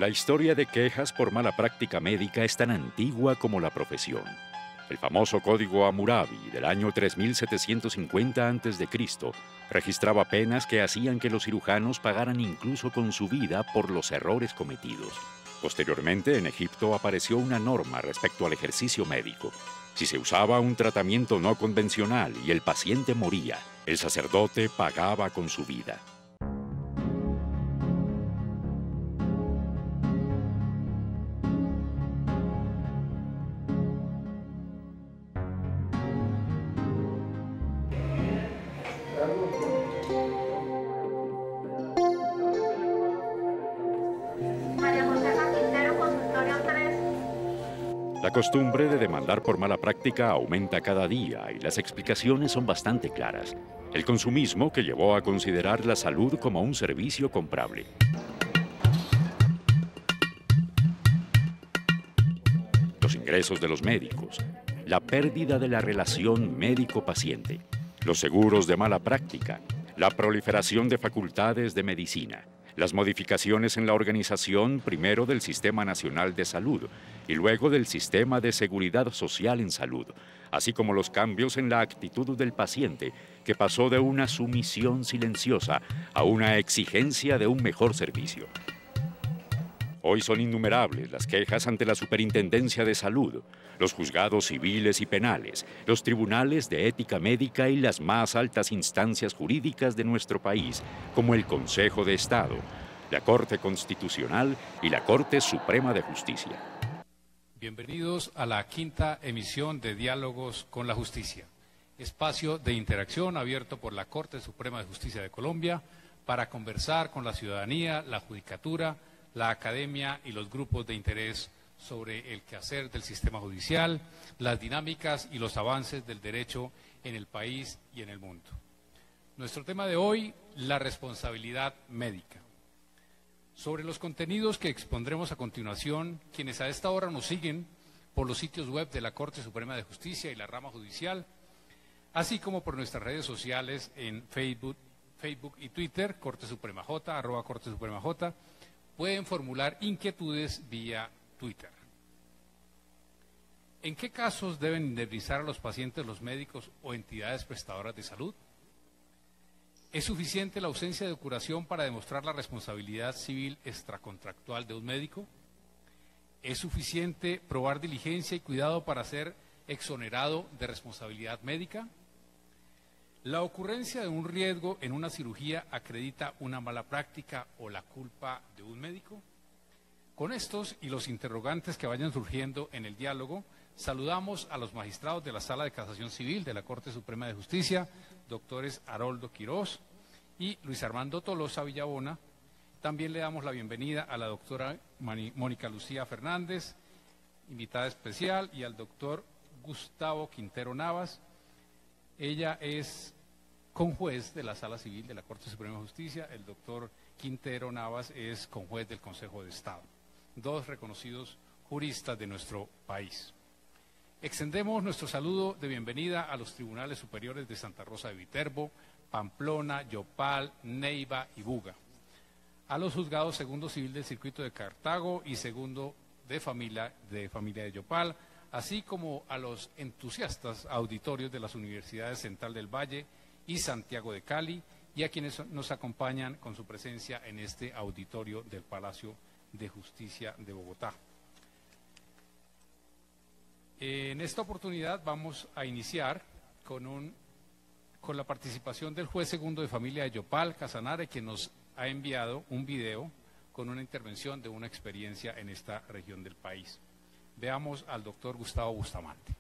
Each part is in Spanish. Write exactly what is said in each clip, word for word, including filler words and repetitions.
La historia de quejas por mala práctica médica es tan antigua como la profesión. El famoso Código Hammurabi del año tres mil setecientos cincuenta antes de Cristo registraba penas que hacían que los cirujanos pagaran incluso con su vida por los errores cometidos. Posteriormente, en Egipto apareció una norma respecto al ejercicio médico. Si se usaba un tratamiento no convencional y el paciente moría, el sacerdote pagaba con su vida. La costumbre de demandar por mala práctica aumenta cada día y las explicaciones son bastante claras. El consumismo que llevó a considerar la salud como un servicio comprable. Los ingresos de los médicos. La pérdida de la relación médico-paciente. Los seguros de mala práctica. La proliferación de facultades de medicina. Las modificaciones en la organización primero del Sistema Nacional de Salud y luego del Sistema de Seguridad Social en Salud, así como los cambios en la actitud del paciente, que pasó de una sumisión silenciosa a una exigencia de un mejor servicio. Hoy son innumerables las quejas ante la Superintendencia de Salud, los juzgados civiles y penales, los tribunales de ética médica y las más altas instancias jurídicas de nuestro país, como el Consejo de Estado, la Corte Constitucional y la Corte Suprema de Justicia. Bienvenidos a la quinta emisión de Diálogos con la Justicia, espacio de interacción abierto por la Corte Suprema de Justicia de Colombia para conversar con la ciudadanía, la judicatura, la academia y los grupos de interés sobre el quehacer del sistema judicial, las dinámicas y los avances del derecho en el país y en el mundo. Nuestro tema de hoy, la responsabilidad médica. Sobre los contenidos que expondremos a continuación, quienes a esta hora nos siguen por los sitios web de la Corte Suprema de Justicia y la rama judicial, así como por nuestras redes sociales en Facebook, Facebook y Twitter, Corte Suprema J, arroba Corte Suprema J, pueden formular inquietudes vía Twitter. ¿En qué casos deben indemnizar a los pacientes los médicos o entidades prestadoras de salud? ¿Es suficiente la ausencia de curación para demostrar la responsabilidad civil extracontractual de un médico? ¿Es suficiente probar diligencia y cuidado para ser exonerado de responsabilidad médica? ¿La ocurrencia de un riesgo en una cirugía acredita una mala práctica o la culpa de un médico? Con estos y los interrogantes que vayan surgiendo en el diálogo, saludamos a los magistrados de la Sala de Casación Civil de la Corte Suprema de Justicia, doctores Haroldo Quirós y Luis Armando Tolosa Villabona. También le damos la bienvenida a la doctora Mónica Lucía Fernández, invitada especial, y al doctor Gustavo Quintero Navas. Ella es conjuez de la Sala Civil de la Corte Suprema de Justicia. El doctor Quintero Navas es conjuez del Consejo de Estado. Dos reconocidos juristas de nuestro país. Extendemos nuestro saludo de bienvenida a los tribunales superiores de Santa Rosa de Viterbo, Pamplona, Yopal, Neiva y Buga. A los juzgados segundo civil del circuito de Cartago y segundo de familia de, familia de Yopal, así como a los entusiastas auditorios de las Universidades Central del Valle y Santiago de Cali, y a quienes nos acompañan con su presencia en este auditorio del Palacio de Justicia de Bogotá. En esta oportunidad vamos a iniciar con, un, con la participación del juez segundo de familia de Yopal, Casanare, quien nos ha enviado un video con una intervención de una experiencia en esta región del país. Veamos al doctor Gustavo Bustamante.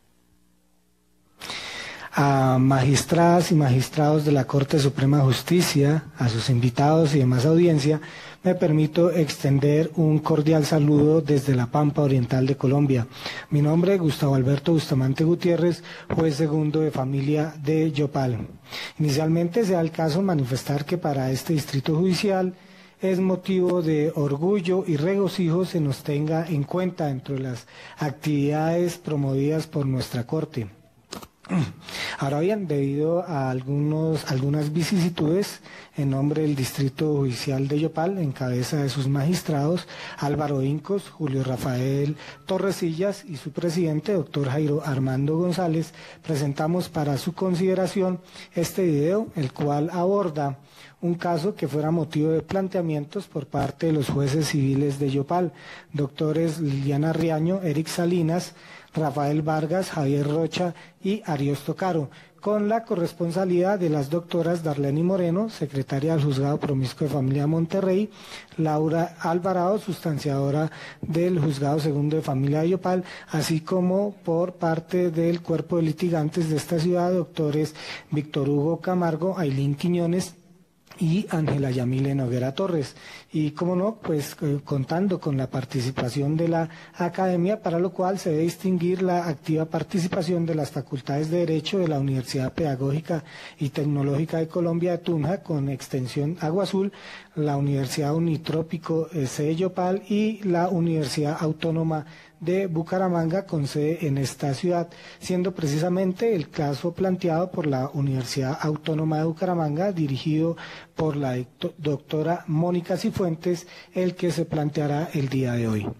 A magistradas y magistrados de la Corte Suprema de Justicia, a sus invitados y demás audiencia, me permito extender un cordial saludo desde la Pampa Oriental de Colombia. Mi nombre es Gustavo Alberto Bustamante Gutiérrez, juez segundo de familia de Yopal. Inicialmente se da el caso manifestar que para este distrito judicial es motivo de orgullo y regocijo se nos tenga en cuenta dentro de las actividades promovidas por nuestra Corte. Ahora bien, debido a algunos, algunas vicisitudes, en nombre del Distrito Judicial de Yopal, en cabeza de sus magistrados, Álvaro Incos, Julio Rafael Torresillas y su presidente, doctor Jairo Armando González, presentamos para su consideración este video, el cual aborda un caso que fuera motivo de planteamientos por parte de los jueces civiles de Yopal, doctores Liliana Riaño, Eric Salinas, Rafael Vargas, Javier Rocha y Ariosto Caro, con la corresponsalidad de las doctoras Darleni Moreno, secretaria del Juzgado Promiscuo de Familia Monterrey, Laura Alvarado, sustanciadora del Juzgado Segundo de Familia de Yopal, así como por parte del cuerpo de litigantes de esta ciudad, doctores Víctor Hugo Camargo, Ailín Quiñones y Ángela Yamile Noguera Torres. Y como no, pues eh, contando con la participación de la academia, para lo cual se debe distinguir la activa participación de las facultades de Derecho de la Universidad Pedagógica y Tecnológica de Colombia de Tunja, con extensión Agua Azul, la Universidad Unitrópico eh, sede Yopal y la Universidad Autónoma de Bucaramanga con sede en esta ciudad, siendo precisamente el caso planteado por la Universidad Autónoma de Bucaramanga, dirigido por la doctora Mónica Cifuentes, el que se planteará el día de hoy.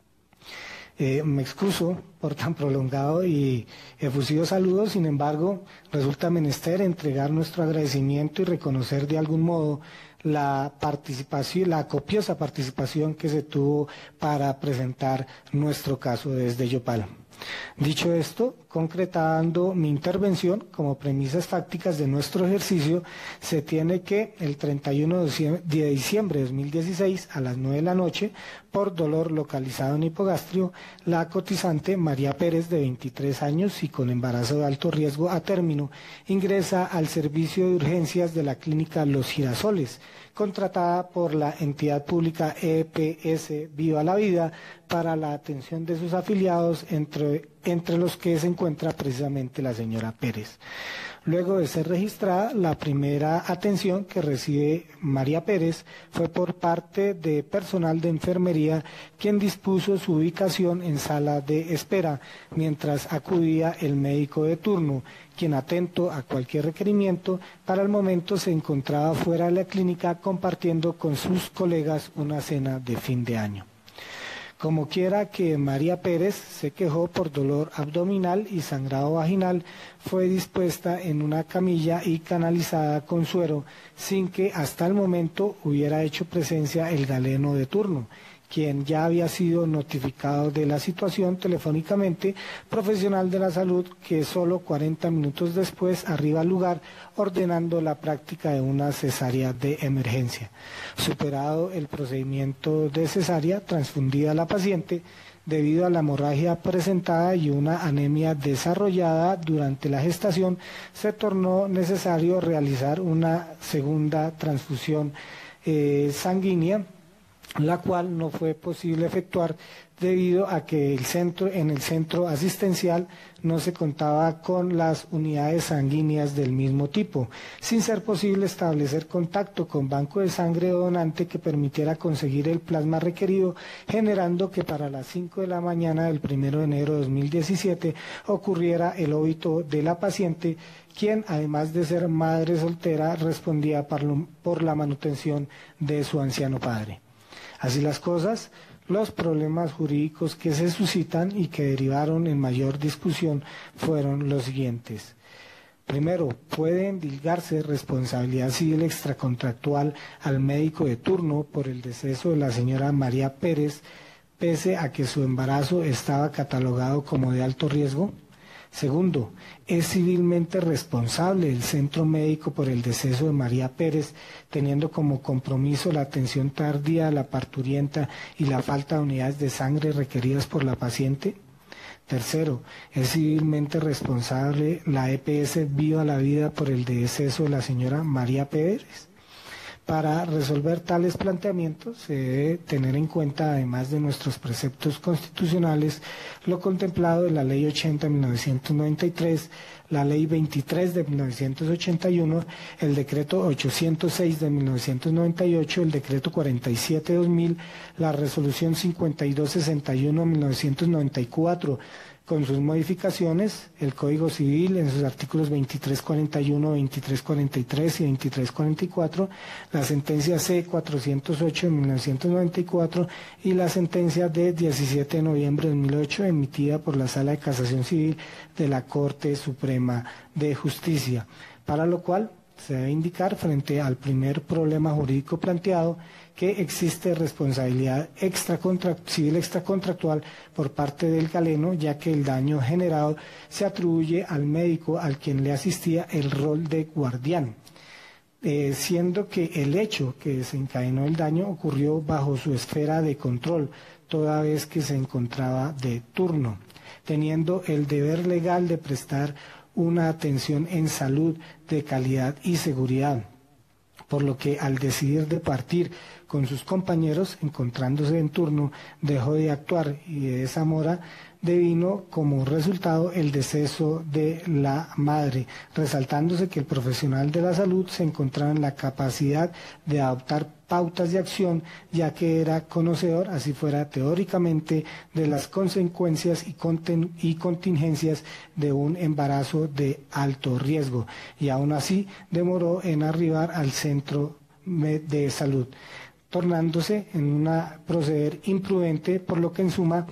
Eh, me excuso por tan prolongado y efusivo saludo, sin embargo, resulta menester entregar nuestro agradecimiento y reconocer de algún modo la participación, la copiosa participación que se tuvo para presentar nuestro caso desde Yopal. Dicho esto, concretando mi intervención como premisas fácticas de nuestro ejercicio, se tiene que el treinta y uno de diciembre de dos mil dieciséis a las nueve de la noche, por dolor localizado en hipogastrio, la cotizante María Pérez, de veintitrés años y con embarazo de alto riesgo a término, ingresa al servicio de urgencias de la clínica Los Girasoles, contratada por la entidad pública E P S Viva la Vida para la atención de sus afiliados, entre, entre los que se encuentra precisamente la señora Pérez. Luego de ser registrada, la primera atención que recibe María Pérez fue por parte de personal de enfermería, quien dispuso su ubicación en sala de espera, mientras acudía el médico de turno, quien, atento a cualquier requerimiento, para el momento se encontraba fuera de la clínica compartiendo con sus colegas una cena de fin de año. Como quiera que María Pérez se quejó por dolor abdominal y sangrado vaginal, fue dispuesta en una camilla y canalizada con suero, sin que hasta el momento hubiera hecho presencia el galeno de turno, quien ya había sido notificado de la situación telefónicamente, profesional de la salud, que solo cuarenta minutos después arriba al lugar ordenando la práctica de una cesárea de emergencia. Superado el procedimiento de cesárea, transfundida la paciente, debido a la hemorragia presentada y una anemia desarrollada durante la gestación, se tornó necesario realizar una segunda transfusión eh, sanguínea, la cual no fue posible efectuar debido a que el centro, en el centro asistencial no se contaba con las unidades sanguíneas del mismo tipo, sin ser posible establecer contacto con banco de sangre donante que permitiera conseguir el plasma requerido, generando que para las cinco de la mañana del primero de enero de dos mil diecisiete ocurriera el óbito de la paciente, quien, además de ser madre soltera, respondía por la manutención de su anciano padre. Así las cosas, los problemas jurídicos que se suscitan y que derivaron en mayor discusión fueron los siguientes. Primero, puede endilgarse responsabilidad civil extracontractual al médico de turno por el deceso de la señora María Pérez, pese a que su embarazo estaba catalogado como de alto riesgo. Segundo, es civilmente responsable el centro médico por el deceso de María Pérez, teniendo como compromiso la atención tardía a la parturienta y la falta de unidades de sangre requeridas por la paciente. Tercero, es civilmente responsable la E P S Viva la Vida por el deceso de la señora María Pérez. Para resolver tales planteamientos se debe tener en cuenta, además de nuestros preceptos constitucionales, lo contemplado en la Ley ochenta de mil novecientos noventa y tres, la Ley veintitrés de mil novecientos ochenta y uno, el Decreto ochocientos seis de mil novecientos noventa y ocho, el Decreto cuarenta y siete de dos mil, la Resolución cincuenta y dos sesenta y uno de mil novecientos noventa y cuatro, con sus modificaciones, el Código Civil en sus artículos veintitrés cuarenta y uno, veintitrés cuarenta y tres y veintitrés cuarenta y cuatro, la sentencia C cuatrocientos ocho de mil novecientos noventa y cuatro y la sentencia de diecisiete de noviembre de dos mil ocho emitida por la Sala de Casación Civil de la Corte Suprema de Justicia, para lo cual se debe indicar frente al primer problema jurídico planteado que existe responsabilidad extracontra- civil extracontractual por parte del galeno, ya que el daño generado se atribuye al médico al quien le asistía el rol de guardián, eh, siendo que el hecho que desencadenó el daño ocurrió bajo su esfera de control, toda vez que se encontraba de turno, teniendo el deber legal de prestar una atención en salud de calidad y seguridad, por lo que al decidir de partir con sus compañeros, encontrándose en turno, dejó de actuar y de esa mora devino como resultado el deceso de la madre, resaltándose que el profesional de la salud se encontraba en la capacidad de adoptar pautas de acción, ya que era conocedor, así fuera teóricamente, de las consecuencias y, conten y contingencias de un embarazo de alto riesgo, y aún así demoró en arribar al centro de salud, tornándose en un proceder imprudente, por lo que en suma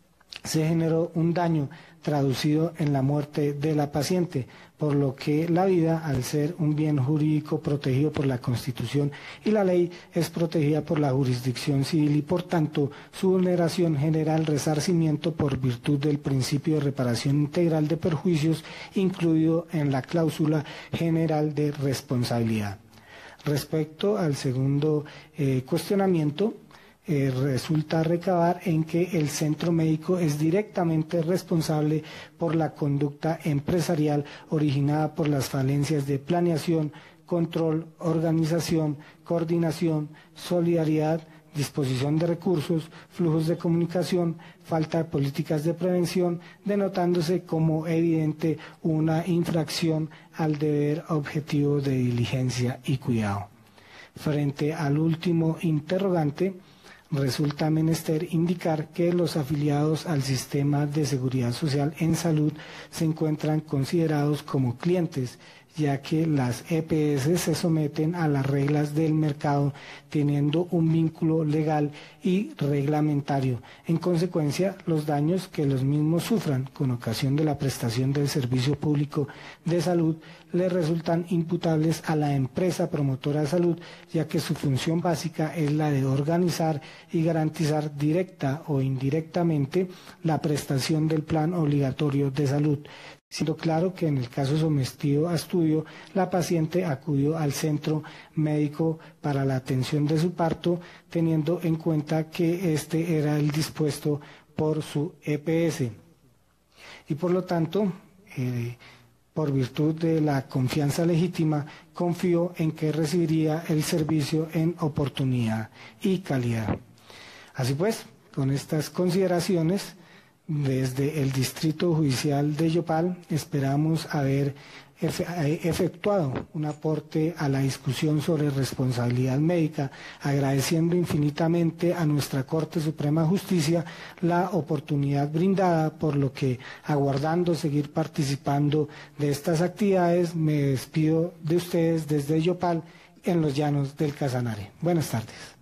se generó un daño traducido en la muerte de la paciente, por lo que la vida, al ser un bien jurídico protegido por la Constitución y la ley, es protegida por la jurisdicción civil y por tanto su vulneración genera el resarcimiento por virtud del principio de reparación integral de perjuicios incluido en la cláusula general de responsabilidad. Respecto al segundo eh, cuestionamiento, Eh, resulta recabar en que el centro médico es directamente responsable por la conducta empresarial originada por las falencias de planeación, control, organización, coordinación, solidaridad, disposición de recursos, flujos de comunicación, falta de políticas de prevención, denotándose como evidente una infracción al deber objetivo de diligencia y cuidado. Frente al último interrogante, resulta menester indicar que los afiliados al sistema de seguridad social en salud se encuentran considerados como clientes, ya que las E P S se someten a las reglas del mercado teniendo un vínculo legal y reglamentario. En consecuencia, los daños que los mismos sufran con ocasión de la prestación del servicio público de salud le resultan imputables a la empresa promotora de salud, ya que su función básica es la de organizar y garantizar directa o indirectamente la prestación del plan obligatorio de salud, siendo claro que en el caso sometido a estudio, la paciente acudió al centro médico para la atención de su parto, teniendo en cuenta que este era el dispuesto por su E P S. Y por lo tanto, eh, por virtud de la confianza legítima, confió en que recibiría el servicio en oportunidad y calidad. Así pues, con estas consideraciones, desde el Distrito Judicial de Yopal esperamos haber efectuado un aporte a la discusión sobre responsabilidad médica, agradeciendo infinitamente a nuestra Corte Suprema de Justicia la oportunidad brindada, por lo que, aguardando seguir participando de estas actividades, me despido de ustedes desde Yopal, en los llanos del Casanare. Buenas tardes.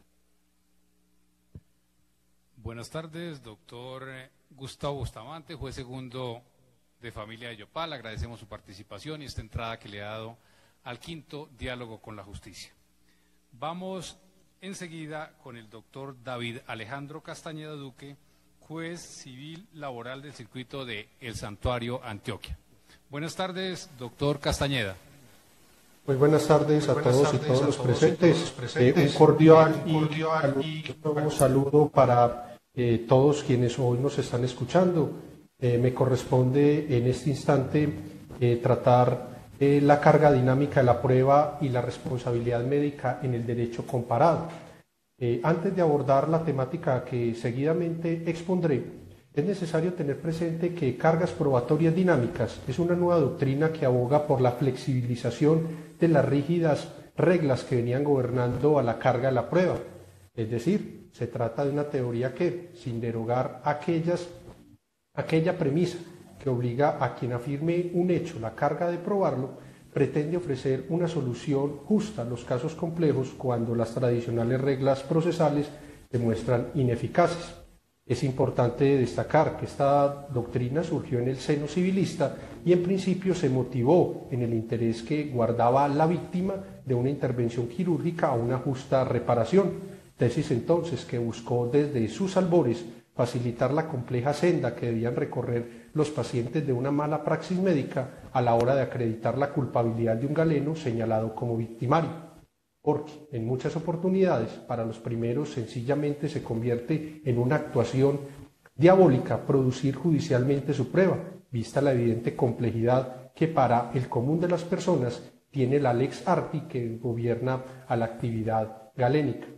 Buenas tardes, doctor Gustavo Bustamante, juez segundo de familia de Yopal. Agradecemos su participación y esta entrada que le ha dado al quinto diálogo con la justicia. Vamos enseguida con el doctor David Alejandro Castañeda Duque, juez civil laboral del circuito de El Santuario, Antioquia. Buenas tardes, doctor Castañeda. Muy buenas tardes a todos y todos los presentes. Eh, un cordial y un saludo para eh, todos quienes hoy nos están escuchando. Eh, me corresponde en este instante eh, tratar eh, la carga dinámica de la prueba y la responsabilidad médica en el derecho comparado. Eh, antes de abordar la temática que seguidamente expondré, es necesario tener presente que cargas probatorias dinámicas es una nueva doctrina que aboga por la flexibilización de las rígidas reglas que venían gobernando a la carga de la prueba. Es decir, se trata de una teoría que, sin derogar aquellas Aquella premisa que obliga a quien afirme un hecho la carga de probarlo pretende ofrecer una solución justa a los casos complejos cuando las tradicionales reglas procesales demuestran ineficaces. Es importante destacar que esta doctrina surgió en el seno civilista y en principio se motivó en el interés que guardaba a la víctima de una intervención quirúrgica a una justa reparación, tesis entonces que buscó desde sus albores facilitar la compleja senda que debían recorrer los pacientes de una mala praxis médica a la hora de acreditar la culpabilidad de un galeno señalado como victimario, porque en muchas oportunidades para los primeros sencillamente se convierte en una actuación diabólica producir judicialmente su prueba, vista la evidente complejidad que para el común de las personas tiene la lex arti que gobierna a la actividad galénica.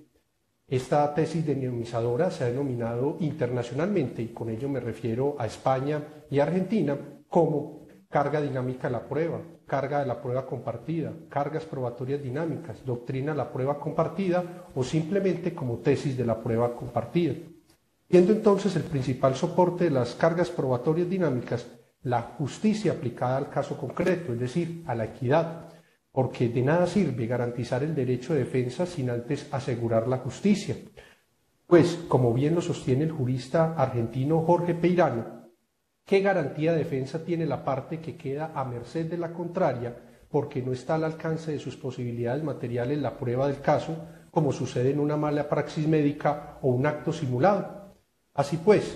Esta tesis denominadora se ha denominado internacionalmente, y con ello me refiero a España y Argentina, como carga dinámica de la prueba, carga de la prueba compartida, cargas probatorias dinámicas, doctrina de la prueba compartida o simplemente como tesis de la prueba compartida. Siendo entonces el principal soporte de las cargas probatorias dinámicas la justicia aplicada al caso concreto, es decir, a la equidad, porque de nada sirve garantizar el derecho de defensa sin antes asegurar la justicia. Pues, como bien lo sostiene el jurista argentino Jorge Peirano, ¿qué garantía de defensa tiene la parte que queda a merced de la contraria porque no está al alcance de sus posibilidades materiales la prueba del caso, como sucede en una mala praxis médica o un acto simulado? Así pues,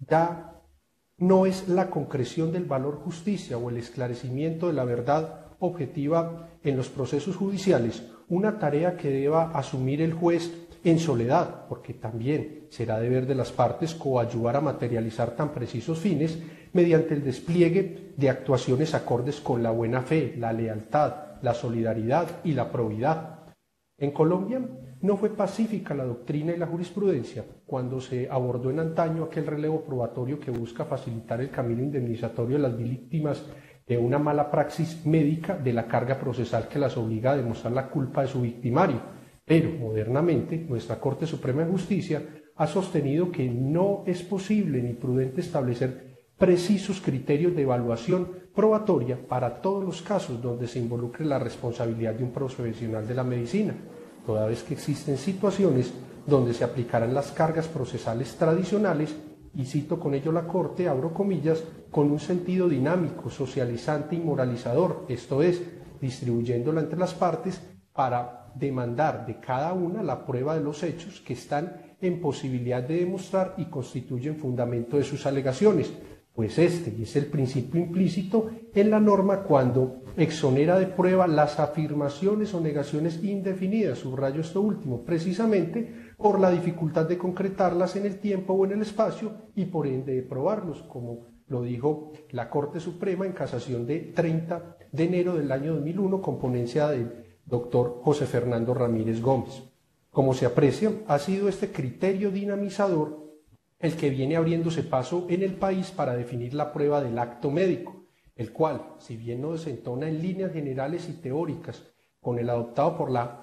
ya no es la concreción del valor justicia o el esclarecimiento de la verdad objetiva en los procesos judiciales una tarea que deba asumir el juez en soledad, porque también será deber de las partes coadyuvar a materializar tan precisos fines mediante el despliegue de actuaciones acordes con la buena fe, la lealtad, la solidaridad y la probidad. En Colombia no fue pacífica la doctrina y la jurisprudencia cuando se abordó en antaño aquel relevo probatorio que busca facilitar el camino indemnizatorio de las víctimas de una mala praxis médica de la carga procesal que las obliga a demostrar la culpa de su victimario. Pero, modernamente, nuestra Corte Suprema de Justicia ha sostenido que no es posible ni prudente establecer precisos criterios de evaluación probatoria para todos los casos donde se involucre la responsabilidad de un profesional de la medicina, toda vez que existen situaciones donde se aplicarán las cargas procesales tradicionales, y cito con ello la Corte, abro comillas, con un sentido dinámico, socializante y moralizador, esto es, distribuyéndola entre las partes para demandar de cada una la prueba de los hechos que están en posibilidad de demostrar y constituyen fundamento de sus alegaciones, pues este es el principio implícito en la norma cuando exonera de prueba las afirmaciones o negaciones indefinidas, subrayo esto último, precisamente por la dificultad de concretarlas en el tiempo o en el espacio y por ende de probarlos, como lo dijo la Corte Suprema en casación de treinta de enero del año dos mil uno con ponencia del doctor José Fernando Ramírez Gómez. Como se aprecia, ha sido este criterio dinamizador el que viene abriéndose paso en el país para definir la prueba del acto médico, el cual, si bien no desentona en líneas generales y teóricas con el adoptado por la,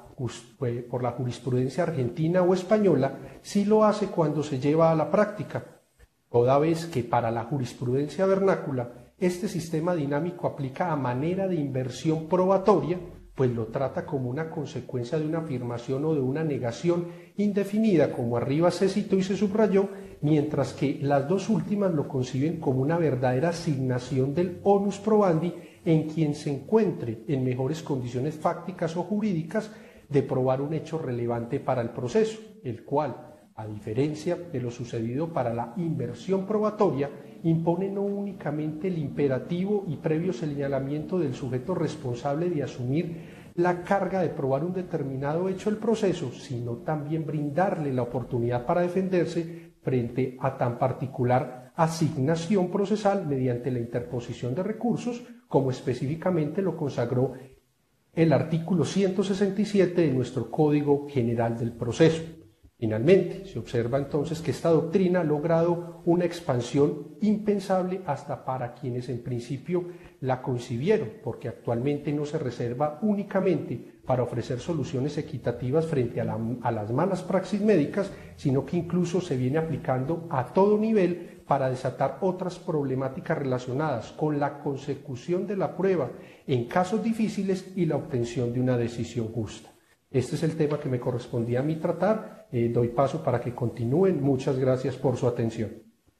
por la jurisprudencia argentina o española, sí lo hace cuando se lleva a la práctica, toda vez que para la jurisprudencia vernácula este sistema dinámico aplica a manera de inversión probatoria, pues lo trata como una consecuencia de una afirmación o de una negación indefinida, como arriba se citó y se subrayó, mientras que las dos últimas lo conciben como una verdadera asignación del onus probandi en quien se encuentre en mejores condiciones fácticas o jurídicas de probar un hecho relevante para el proceso, el cual, a diferencia de lo sucedido para la inversión probatoria, impone no únicamente el imperativo y previo señalamiento del sujeto responsable de asumir la carga de probar un determinado hecho del proceso, sino también brindarle la oportunidad para defenderse frente a tan particular asignación procesal mediante la interposición de recursos, como específicamente lo consagró el artículo ciento sesenta y siete de nuestro Código General del Proceso. Finalmente, se observa entonces que esta doctrina ha logrado una expansión impensable hasta para quienes en principio la concibieron, porque actualmente no se reserva únicamente para ofrecer soluciones equitativas frente a, la, a las malas praxis médicas, sino que incluso se viene aplicando a todo nivel para desatar otras problemáticas relacionadas con la consecución de la prueba en casos difíciles y la obtención de una decisión justa. Este es el tema que me correspondía a mí tratar. Eh, doy paso para que continúen. Muchas gracias por su atención.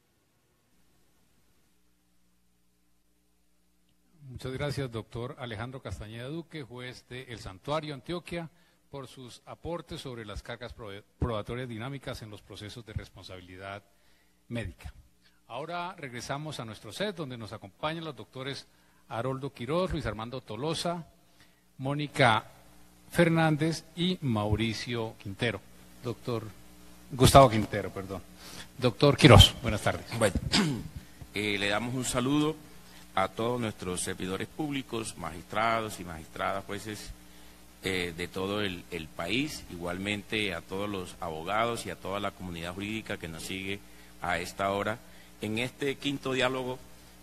Muchas gracias, doctor Alejandro Castañeda Duque, juez de El Santuario, Antioquia, por sus aportes sobre las cargas probatorias dinámicas en los procesos de responsabilidad médica. Ahora regresamos a nuestro set, donde nos acompañan los doctores Haroldo Quiroz, Luis Armando Tolosa, Mónica Fernández y Mauricio Quintero. Doctor Gustavo Quintero, perdón. Doctor Quiroz, buenas tardes. Bueno, eh, le damos un saludo a todos nuestros servidores públicos, magistrados y magistradas, jueces eh, de todo el, el país, igualmente a todos los abogados y a toda la comunidad jurídica que nos sigue a esta hora en este quinto diálogo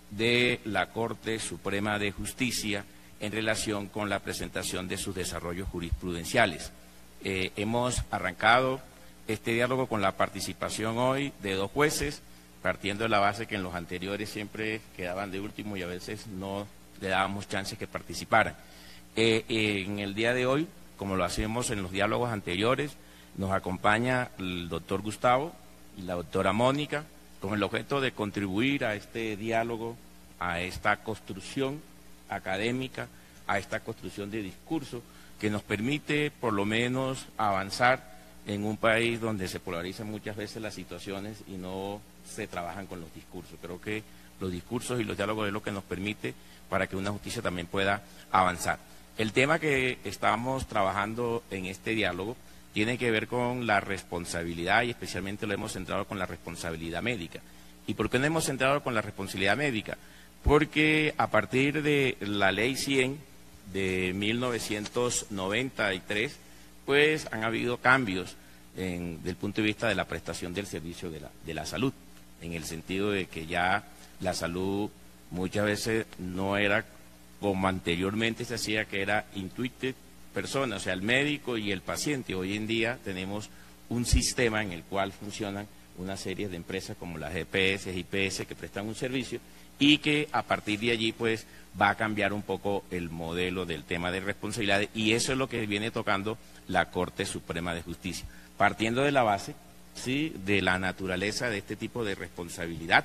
de la Corte Suprema de Justicia en relación con la presentación de sus desarrollos jurisprudenciales. Eh, hemos arrancado este diálogo con la participación hoy de dos jueces, partiendo de la base que en los anteriores siempre quedaban de último y a veces no le dábamos chances que participaran. Eh, eh, en el día de hoy, como lo hacemos en los diálogos anteriores, nos acompaña el doctor Gustavo y la doctora Mónica, con el objeto de contribuir a este diálogo, a esta construcción académica, a esta construcción de discurso que nos permite por lo menos avanzar en un país donde se polarizan muchas veces las situaciones y no se trabajan con los discursos. Creo que los discursos y los diálogos es lo que nos permite para que una justicia también pueda avanzar. El tema que estamos trabajando en este diálogo tiene que ver con la responsabilidad y especialmente lo hemos centrado con la responsabilidad médica. ¿Y por qué no hemos centrado con la responsabilidad médica? Porque a partir de la Ley cien de mil novecientos noventa y tres, pues han habido cambios en, desde el punto de vista de la prestación del servicio de la, de la salud, en el sentido de que ya la salud muchas veces no era como anteriormente se hacía, que era intuited persona, o sea, el médico y el paciente. Hoy en día tenemos un sistema en el cual funcionan una serie de empresas como las G P S, I P S, que prestan un servicio y que a partir de allí pues va a cambiar un poco el modelo del tema de responsabilidades, y eso es lo que viene tocando la Corte Suprema de Justicia, partiendo de la base, sí, de la naturaleza de este tipo de responsabilidad,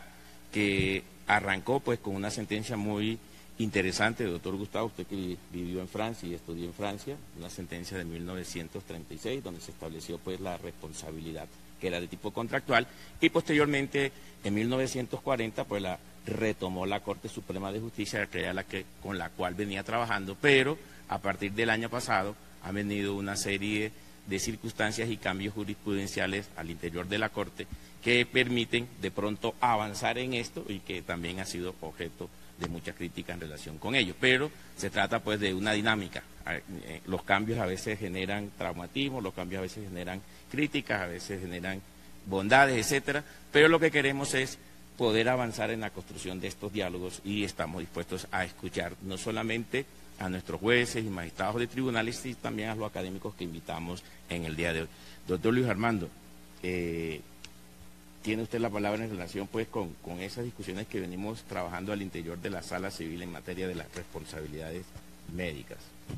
que arrancó pues con una sentencia muy interesante, doctor Gustavo, usted que vivió en Francia y estudió en Francia, una sentencia de mil novecientos treinta y seis, donde se estableció pues la responsabilidad que era de tipo contractual, y posteriormente en mil novecientos cuarenta pues la retomó la Corte Suprema de Justicia, que era la que, con la cual venía trabajando, pero a partir del año pasado han venido una serie de circunstancias y cambios jurisprudenciales al interior de la Corte que permiten de pronto avanzar en esto y que también ha sido objeto de mucha crítica en relación con ello, pero se trata pues de una dinámica. Los cambios a veces generan traumatismo, los cambios a veces generan críticas, a veces generan bondades, etcétera, pero lo que queremos es poder avanzar en la construcción de estos diálogos y estamos dispuestos a escuchar no solamente a nuestros jueces y magistrados de tribunales, sino también a los académicos que invitamos en el día de hoy. Doctor Luis Armando, eh, tiene usted la palabra en relación pues con, con esas discusiones que venimos trabajando al interior de la Sala Civil en materia de las responsabilidades médicas.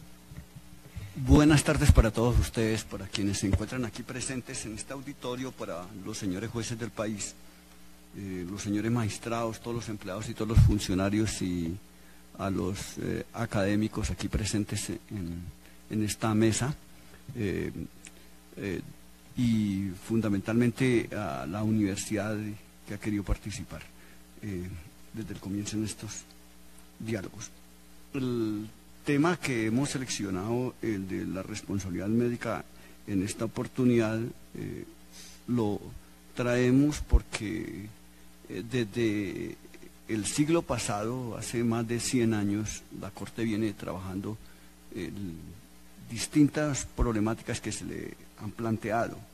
Buenas tardes para todos ustedes, para quienes se encuentran aquí presentes en este auditorio, para los señores jueces del país, eh, los señores magistrados, todos los empleados y todos los funcionarios, y a los eh, académicos aquí presentes en, en esta mesa, eh, eh, y fundamentalmente a la universidad que ha querido participar eh, desde el comienzo en estos diálogos. El tema que hemos seleccionado, el de la responsabilidad médica, en esta oportunidad eh, lo traemos porque eh, desde el siglo pasado, hace más de cien años, la Corte viene trabajando eh, distintas problemáticas que se le han planteado.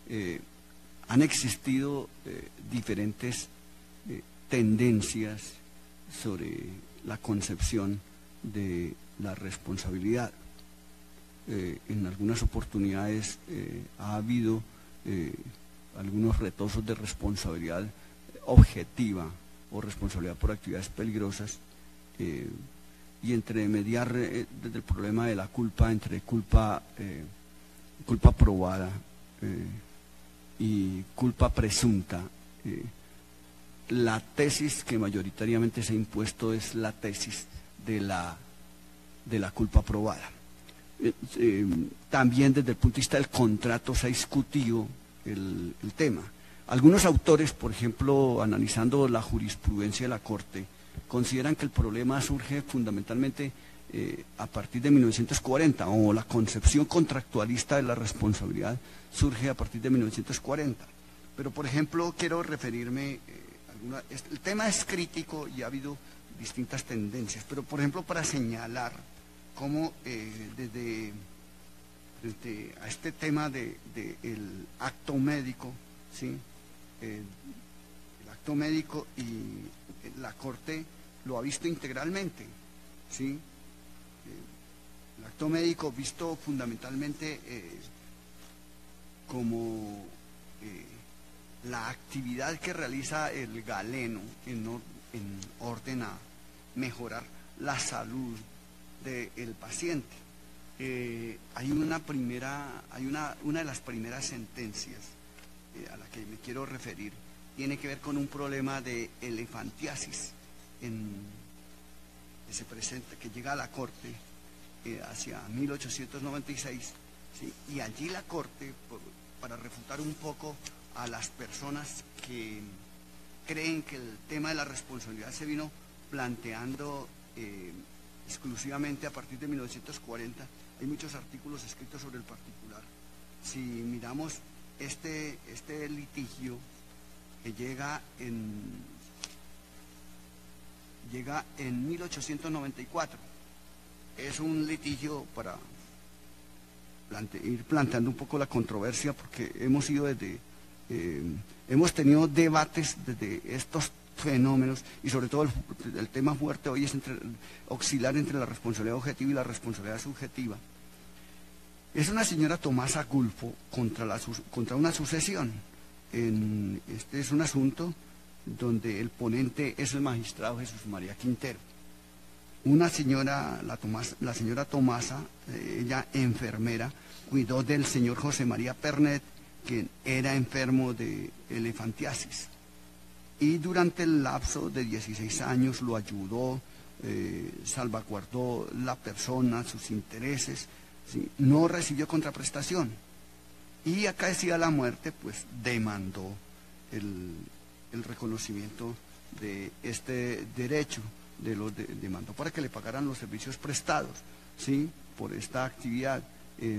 eh, han existido eh, diferentes eh, tendencias sobre la concepción de la responsabilidad. Eh, en algunas oportunidades eh, ha habido eh, algunos retosos de responsabilidad objetiva o responsabilidad por actividades peligrosas, eh, y entre mediar eh, desde el problema de la culpa, entre culpa, eh, culpa probada eh, y culpa presunta. Eh, la tesis que mayoritariamente se ha impuesto es la tesis de la, de la culpa probada. Eh, eh, también desde el punto de vista del contrato se ha discutido el, el tema. Algunos autores, por ejemplo, analizando la jurisprudencia de la Corte, consideran que el problema surge fundamentalmente eh, a partir de mil novecientos cuarenta, o la concepción contractualista de la responsabilidad surge a partir de mil novecientos cuarenta. Pero, por ejemplo, quiero referirme, eh, alguna, el tema es crítico y ha habido distintas tendencias, pero, por ejemplo, para señalar cómo eh, desde, desde a este tema del de, de el acto médico, ¿sí? Eh, el acto médico y la Corte lo ha visto integralmente, ¿sí? Eh, el acto médico visto fundamentalmente eh, como eh, la actividad que realiza el galeno en, or, en orden a mejorar la salud del paciente. Eh, hay una primera, hay una, una de las primeras sentencias eh, a la que me quiero referir, tiene que ver con un problema de elefantiasis en, que se presenta, que llega a la Corte eh, hacia mil ochocientos noventa y seis, ¿sí? Y allí la Corte, por, para refutar un poco a las personas que creen que el tema de la responsabilidad se vino planteando eh, exclusivamente a partir de mil novecientos cuarenta, hay muchos artículos escritos sobre el particular. Si miramos este, este litigio que llega en, llega en mil ochocientos noventa y cuatro, es un litigio para plante, ir planteando un poco la controversia, porque hemos ido desde, eh, hemos tenido debates desde estos fenómenos, y sobre todo el, el tema fuerte hoy es entre, oscilar entre la responsabilidad objetiva y la responsabilidad subjetiva. Es una señora Tomasa Gulfo contra, la, contra una sucesión. En, este es un asunto donde el ponente es el magistrado Jesús María Quintero. Una señora, la, Tomasa, la señora Tomasa, eh, ella enfermera, cuidó del señor José María Pernet, quien era enfermo de elefantiasis. Y durante el lapso de dieciséis años lo ayudó, eh, salvaguardó la persona, sus intereses, ¿sí? No recibió contraprestación. Y acá decía la muerte, pues demandó el, el reconocimiento de este derecho, de los de, demandó para que le pagaran los servicios prestados, ¿sí? Por esta actividad. Eh,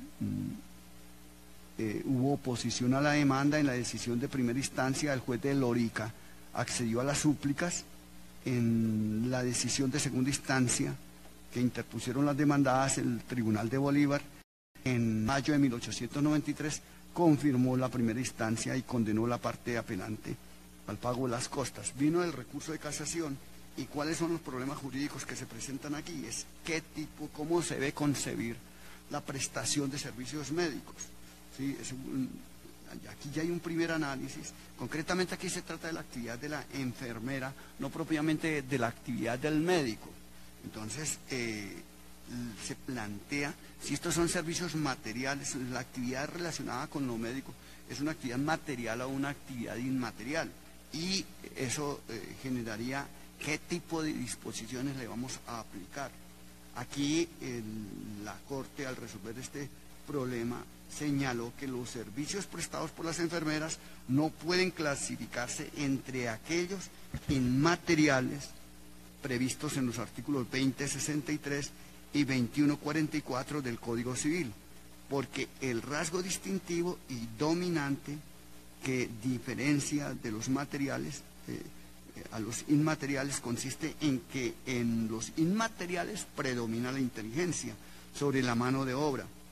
Eh, hubo oposición a la demanda. En la decisión de primera instancia el juez de Lorica accedió a las súplicas. En la decisión de segunda instancia que interpusieron las demandadas, el Tribunal de Bolívar en mayo de mil ochocientos noventa y tres confirmó la primera instancia y condenó la parte apelante al pago de las costas. Vino el recurso de casación. ¿Y cuáles son los problemas jurídicos que se presentan aquí? Es qué tipo, cómo se debe concebir la prestación de servicios médicos. Sí, es un, aquí ya hay un primer análisis. Concretamente aquí se trata de la actividad de la enfermera, no propiamente de la actividad del médico. Entonces eh, se plantea si estos son servicios materiales, la actividad relacionada con lo médico es una actividad material o una actividad inmaterial, y eso eh, generaría qué tipo de disposiciones le vamos a aplicar. Aquí el, la Corte, al resolver este problema, señaló que los servicios prestados por las enfermeras no pueden clasificarse entre aquellos inmateriales previstos en los artículos veinte sesenta y tres y veintiuno cuarenta y cuatro del Código Civil, porque el rasgo distintivo y dominante que diferencia de los materiales eh, a los inmateriales consiste en que en los inmateriales predomina la inteligencia sobre la mano de obra.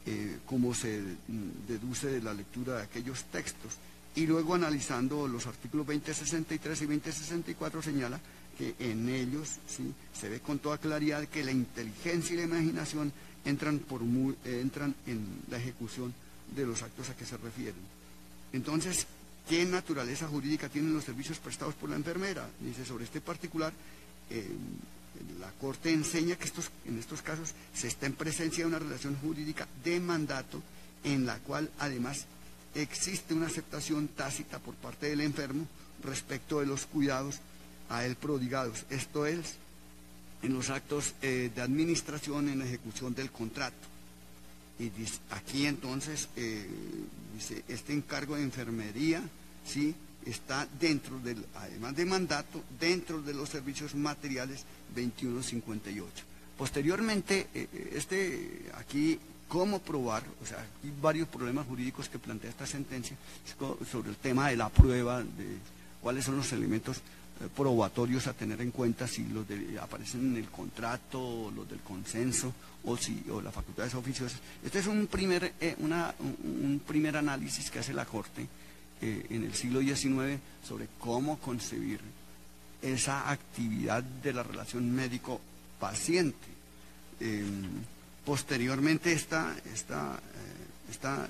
eh, como se deduce de la lectura de aquellos textos. Y luego analizando los artículos veinte sesenta y tres y veinte sesenta y cuatro señala que en ellos ¿sí? se ve con toda claridad que la inteligencia y la imaginación entran, por muy, eh, entran en la ejecución de los actos a que se refieren. Entonces, ¿qué naturaleza jurídica tienen los servicios prestados por la enfermera? Dice, sobre este particular, eh, la Corte enseña que estos, en estos casos se está en presencia de una relación jurídica de mandato en la cual además existe una aceptación tácita por parte del enfermo respecto de los cuidados a él prodigados, esto es, en los actos eh, de administración en la ejecución del contrato. Y dice, aquí entonces, eh, dice, este encargo de enfermería, ¿sí?, está dentro del, además de mandato, dentro de los servicios materiales veintiuno cincuenta y ocho. Posteriormente, eh, este, aquí, ¿cómo probar? O sea, hay varios problemas jurídicos que plantea esta sentencia sobre el tema de la prueba, de cuáles son los elementos eh, probatorios a tener en cuenta, si los de, aparecen en el contrato, los del consenso, o si o las facultades oficiosas. Este es un primer, eh, una, un, un primer análisis que hace la Corte eh, en el siglo diecinueve sobre cómo concebir esa actividad de la relación médico-paciente. Eh, posteriormente esta, esta, eh, esta,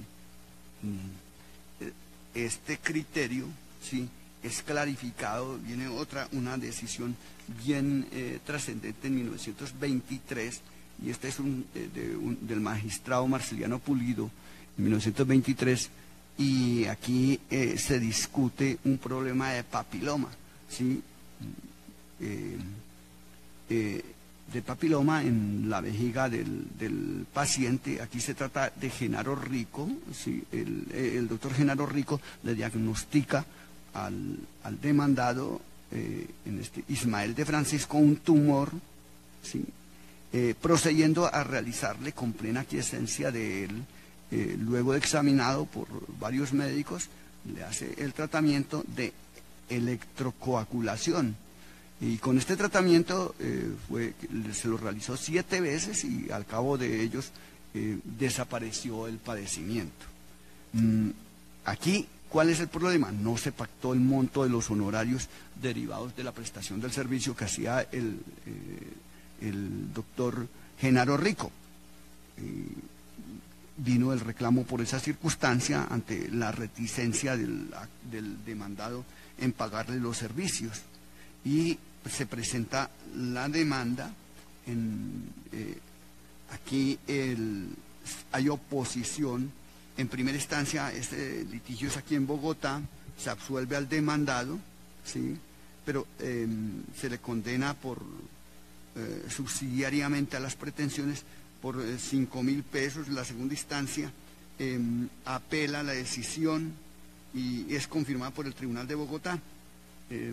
eh, este criterio, ¿sí?, es clarificado, viene otra, una decisión bien eh, trascendente en mil novecientos veintitrés, y este es un, eh, de un, del magistrado Marceliano Pulido, en mil novecientos veintitrés, y aquí eh, se discute un problema de papiloma, ¿sí?, eh, eh, de papiloma en la vejiga del, del paciente. Aquí se trata de Genaro Rico, ¿sí? el, el doctor Genaro Rico le diagnostica al, al demandado, eh, en este Ismael de Francisco, un tumor, ¿sí?, eh, procediendo a realizarle con plena aquiescencia de él, eh, luego de examinado por varios médicos, le hace el tratamiento de electrocoagulación. Y con este tratamiento eh, fue, se lo realizó siete veces y al cabo de ellos eh, desapareció el padecimiento. Mm, aquí, ¿cuál es el problema? No se pactó el monto de los honorarios derivados de la prestación del servicio que hacía el, eh, el doctor Genaro Rico. Eh, vino el reclamo por esa circunstancia ante la reticencia del, del demandado en pagarle los servicios. Y se presenta la demanda, en, eh, aquí el, hay oposición, en primera instancia este litigio es aquí en Bogotá, se absuelve al demandado, ¿sí?, pero eh, se le condena por eh, subsidiariamente a las pretensiones por eh, cinco mil pesos. La segunda instancia eh, apela la decisión y es confirmada por el Tribunal de Bogotá. Eh,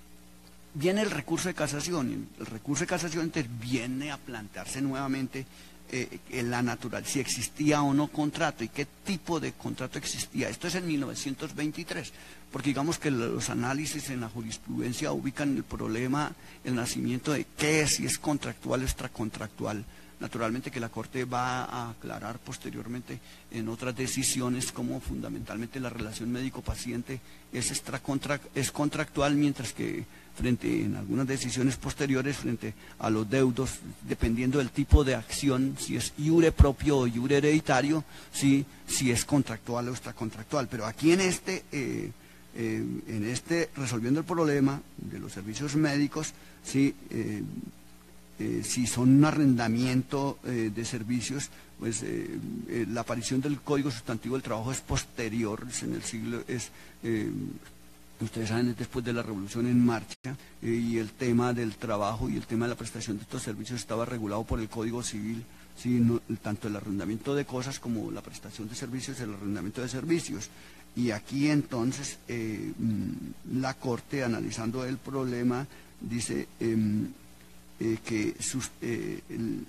Viene el recurso de casación, el recurso de casación entonces viene a plantearse nuevamente eh, en la natural, si existía o no contrato y qué tipo de contrato existía. Esto es en mil novecientos veintitrés, porque digamos que los análisis en la jurisprudencia ubican el problema, el nacimiento de qué, si es contractual o extracontractual. Naturalmente que la Corte va a aclarar posteriormente en otras decisiones cómo fundamentalmente la relación médico-paciente es, extracontra, es contractual, mientras que frente en algunas decisiones posteriores frente a los deudos, dependiendo del tipo de acción, si es iure propio o iure hereditario, si, si es contractual o extracontractual. Pero aquí en este, eh, eh, en este resolviendo el problema de los servicios médicos, sí, eh, Eh, si son un arrendamiento eh, de servicios, pues eh, eh, la aparición del Código Sustantivo del Trabajo es posterior, es en el siglo, es, eh, ustedes saben, es después de la Revolución en Marcha, eh, y el tema del trabajo y el tema de la prestación de estos servicios estaba regulado por el Código Civil, ¿sí? No, tanto el arrendamiento de cosas como la prestación de servicios, el arrendamiento de servicios. Y aquí entonces eh, la Corte, analizando el problema, dice Eh, Eh, que sus, eh, el,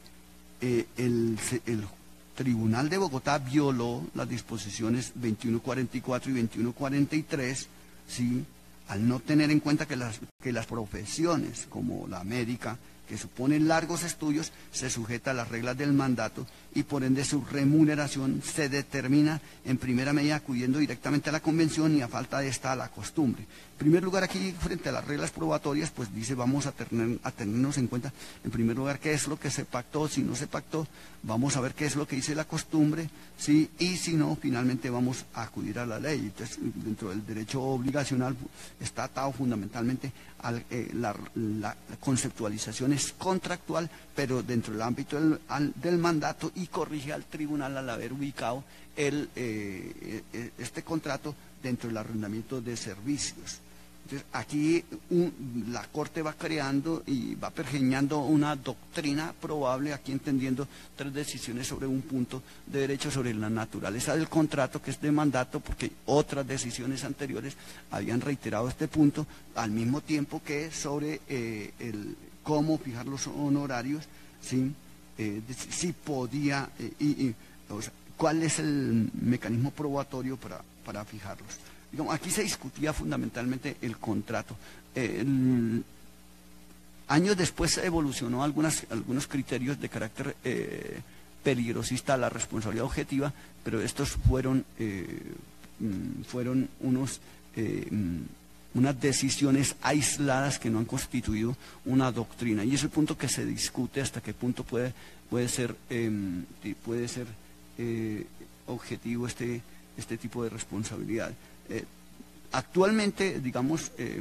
eh, el, el Tribunal de Bogotá violó las disposiciones veintiuno cuarenta y cuatro y veintiuno cuarenta y tres, ¿sí?, al no tener en cuenta que las, que las profesiones como la médica, que que supone largos estudios, se sujeta a las reglas del mandato y por ende su remuneración se determina en primera medida acudiendo directamente a la convención y a falta de esta a la costumbre. En primer lugar, aquí frente a las reglas probatorias, pues dice vamos a, tener, a tenernos en cuenta en primer lugar qué es lo que se pactó, si no se pactó, vamos a ver qué es lo que dice la costumbre, ¿sí? Y si no, finalmente vamos a acudir a la ley. Entonces, dentro del derecho obligacional está atado fundamentalmente a eh, la, la conceptualización es contractual, pero dentro del ámbito del, al, del mandato, y corrige al tribunal al haber ubicado el, eh, este contrato dentro del arrendamiento de servicios. Entonces, aquí un, la Corte va creando y va pergeñando una doctrina probable, aquí entendiendo tres decisiones sobre un punto de derecho sobre la naturaleza del contrato, que es de mandato, porque otras decisiones anteriores habían reiterado este punto, al mismo tiempo que sobre eh, el, cómo fijar los honorarios, ¿sí? eh, si podía, eh, y, y o sea, cuál es el mecanismo probatorio para, para fijarlos. Digamos, aquí se discutía fundamentalmente el contrato. Eh, el, años después evolucionó algunas, algunos criterios de carácter eh, peligrosista a la responsabilidad objetiva, pero estos fueron, eh, fueron unos, eh, unas decisiones aisladas que no han constituido una doctrina. Y es el punto que se discute hasta qué punto puede, puede ser, eh, puede ser eh, objetivo este, este tipo de responsabilidad. Eh, actualmente, digamos, eh,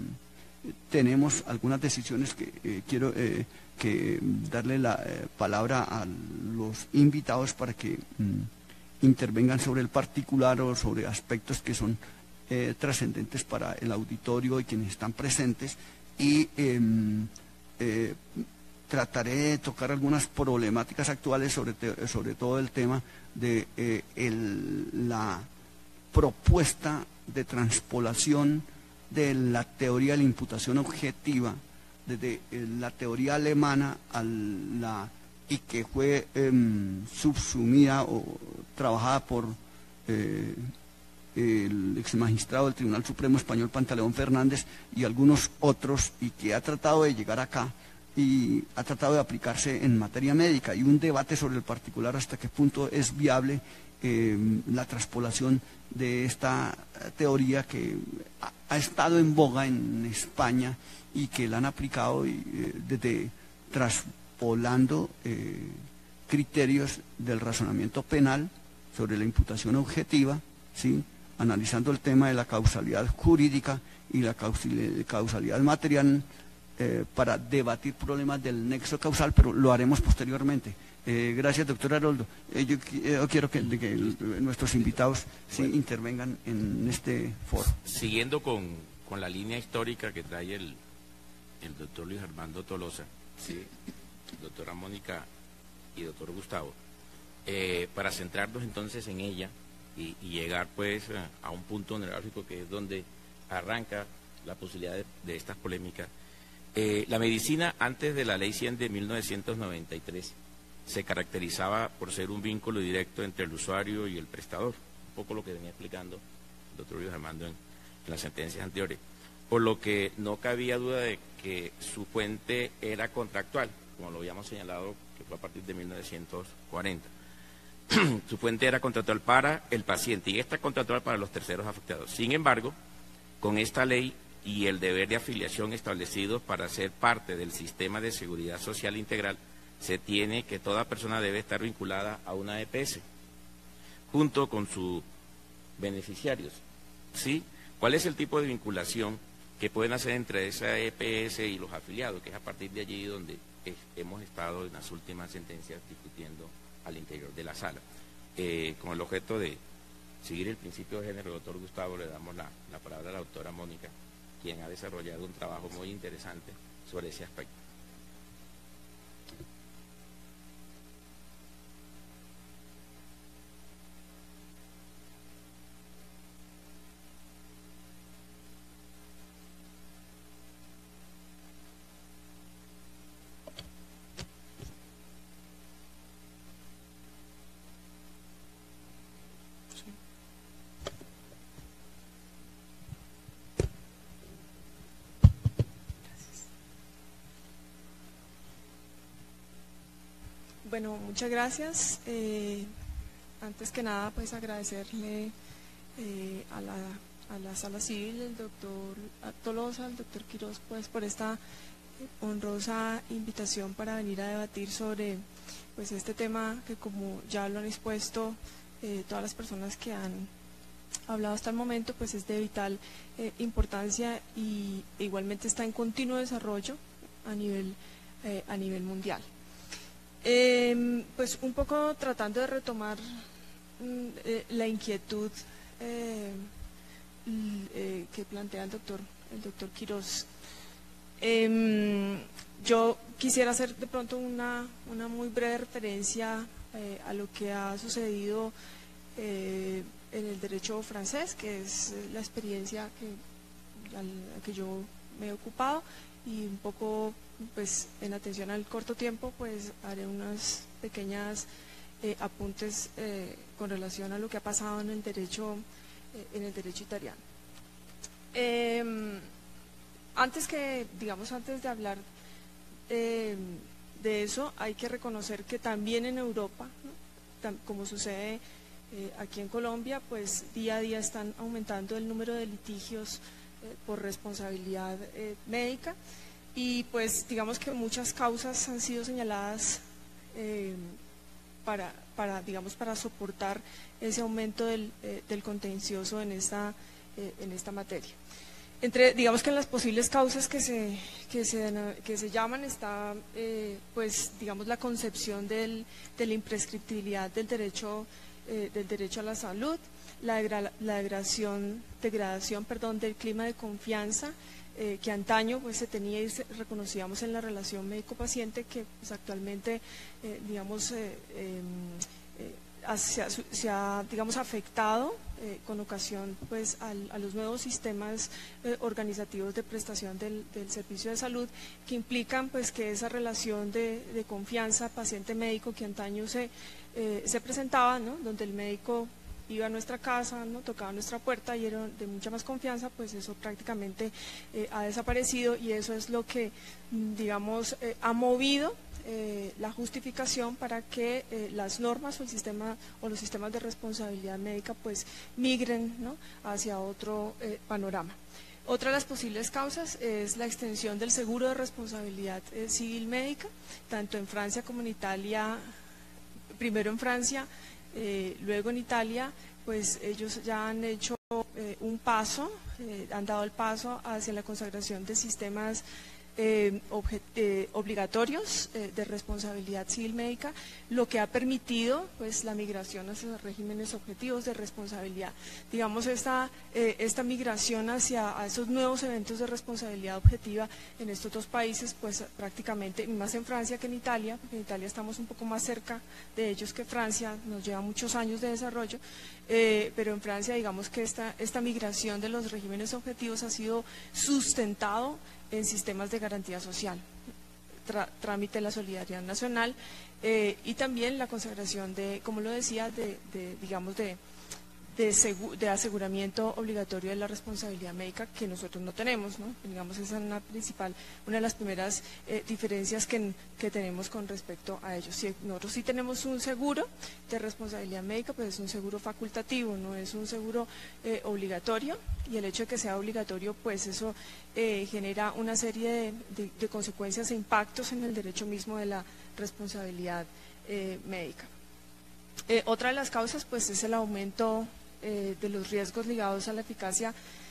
tenemos algunas decisiones que eh, quiero eh, que darle la eh, palabra a los invitados para que mm, intervengan sobre el particular o sobre aspectos que son eh, trascendentes para el auditorio y quienes están presentes, y eh, eh, trataré de tocar algunas problemáticas actuales sobre, te, sobre todo el tema de eh, el, la propuesta de transpolación de la teoría de la imputación objetiva desde eh, la teoría alemana a la y que fue eh, subsumida o trabajada por eh, el ex magistrado del Tribunal Supremo Español Pantaleón Fernández y algunos otros, y que ha tratado de llegar acá y ha tratado de aplicarse en materia médica, y un debate sobre el particular hasta qué punto es viable eh, la transpolación de esta teoría que ha, ha estado en boga en España y que la han aplicado y, eh, desde traspolando eh, criterios del razonamiento penal sobre la imputación objetiva, ¿sí? Analizando el tema de la causalidad jurídica y la causalidad material, eh, para debatir problemas del nexo causal, pero lo haremos posteriormente. Eh, gracias, doctor Haroldo. Eh, yo, yo quiero que, que el, nuestros invitados sí bueno, intervengan en este foro. Siguiendo con, con la línea histórica que trae el, el doctor Luis Armando Tolosa, ¿sí? Doctora Mónica y doctor Gustavo, eh, para centrarnos entonces en ella y, y llegar pues a un punto neurálgico que es donde arranca la posibilidad de, de estas polémicas. Eh, la medicina antes de la ley cien de mil novecientos noventa y tres se caracterizaba por ser un vínculo directo entre el usuario y el prestador, un poco lo que venía explicando el doctor Luis Armando en, en las sentencias anteriores, por lo que no cabía duda de que su fuente era contractual, como lo habíamos señalado, que fue a partir de mil novecientos cuarenta. Su fuente era contractual para el paciente y esta contractual para los terceros afectados. Sin embargo, con esta ley y el deber de afiliación establecidos para ser parte del sistema de seguridad social integral, se tiene que toda persona debe estar vinculada a una E P S, junto con sus beneficiarios, ¿sí? ¿Cuál es el tipo de vinculación que pueden hacer entre esa E P S y los afiliados? Que es a partir de allí donde es, hemos estado en las últimas sentencias discutiendo al interior de la sala. Eh, con el objeto de seguir el principio de género, doctor Gustavo, le damos la, la palabra a la doctora Mónica, quien ha desarrollado un trabajo muy interesante sobre ese aspecto. bueno, muchas gracias. Eh, antes que nada, pues agradecerle eh, a, la, a la Sala Civil, el doctor Tolosa, al doctor Quiroz, pues por esta honrosa invitación para venir a debatir sobre pues este tema que, como ya lo han expuesto eh, todas las personas que han hablado hasta el momento, pues es de vital eh, importancia y igualmente está en continuo desarrollo a nivel, eh, a nivel mundial. Eh, pues un poco tratando de retomar mm, eh, la inquietud eh, eh, que plantea el doctor, el doctor Quiroz. Eh, yo quisiera hacer de pronto una, una muy breve referencia eh, a lo que ha sucedido eh, en el derecho francés, que es la experiencia que, a la que yo me he ocupado, y un poco, pues en atención al corto tiempo, pues haré unas pequeñas eh, apuntes eh, con relación a lo que ha pasado en el derecho, eh, en el derecho italiano. Eh, antes que, digamos, antes de hablar eh, de eso, hay que reconocer que también en Europa, ¿no?, como sucede eh, aquí en Colombia, pues día a día están aumentando el número de litigios eh, por responsabilidad eh, médica, y pues digamos que muchas causas han sido señaladas eh, para, para, digamos, para soportar ese aumento del, eh, del contencioso en esta, eh, en esta materia. Entre, digamos que en las posibles causas que se, que se, que se llaman está, eh, pues, digamos, la concepción del, de la imprescriptibilidad del derecho, eh, del derecho a la salud, la, degra, la degradación, degradación perdón, del clima de confianza eh, que antaño pues, se tenía y se, reconocíamos en la relación médico-paciente, que pues, actualmente, eh, digamos, eh, eh, eh, se, ha, se ha, digamos, afectado Eh, con ocasión pues al, a los nuevos sistemas eh, organizativos de prestación del, del servicio de salud, que implican pues que esa relación de, de confianza paciente-médico que antaño se, eh, se presentaba, ¿no?, donde el médico iba a nuestra casa, ¿no?, tocaba nuestra puerta y era de mucha más confianza, pues eso prácticamente eh, ha desaparecido, y eso es lo que, digamos, eh, ha movido Eh, la justificación para que eh, las normas o el sistema o los sistemas de responsabilidad médica pues migren, ¿no?, hacia otro eh, panorama. Otra de las posibles causas es la extensión del seguro de responsabilidad eh, civil médica, tanto en Francia como en Italia. Primero en Francia, eh, luego en Italia, pues ellos ya han hecho eh, un paso, eh, han dado el paso hacia la consagración de sistemas Eh, eh, obligatorios eh, de responsabilidad civil médica, lo que ha permitido pues la migración hacia los regímenes objetivos de responsabilidad. Digamos, esta, eh, esta migración hacia a esos nuevos eventos de responsabilidad objetiva en estos dos países, pues prácticamente, más en Francia que en Italia, porque en Italia estamos un poco más cerca de ellos que Francia, nos lleva muchos años de desarrollo, eh, pero en Francia digamos que esta, esta migración de los regímenes objetivos ha sido sustentado en sistemas de garantía social, trámite de la solidaridad nacional eh, y también la consagración de, como lo decía, de, de digamos de, de, de aseguramiento obligatorio de la responsabilidad médica, que nosotros no tenemos, ¿no? Digamos, esa es una principal, una de las primeras eh, diferencias que, que tenemos con respecto a ellos. Si nosotros sí tenemos un seguro de responsabilidad médica, pues es un seguro facultativo, no es un seguro eh, obligatorio, y el hecho de que sea obligatorio, pues eso eh, genera una serie de, de, de consecuencias e impactos en el derecho mismo de la responsabilidad eh, médica. Eh, otra de las causas, pues, es el aumento eh, de los riesgos ligados a la eficacia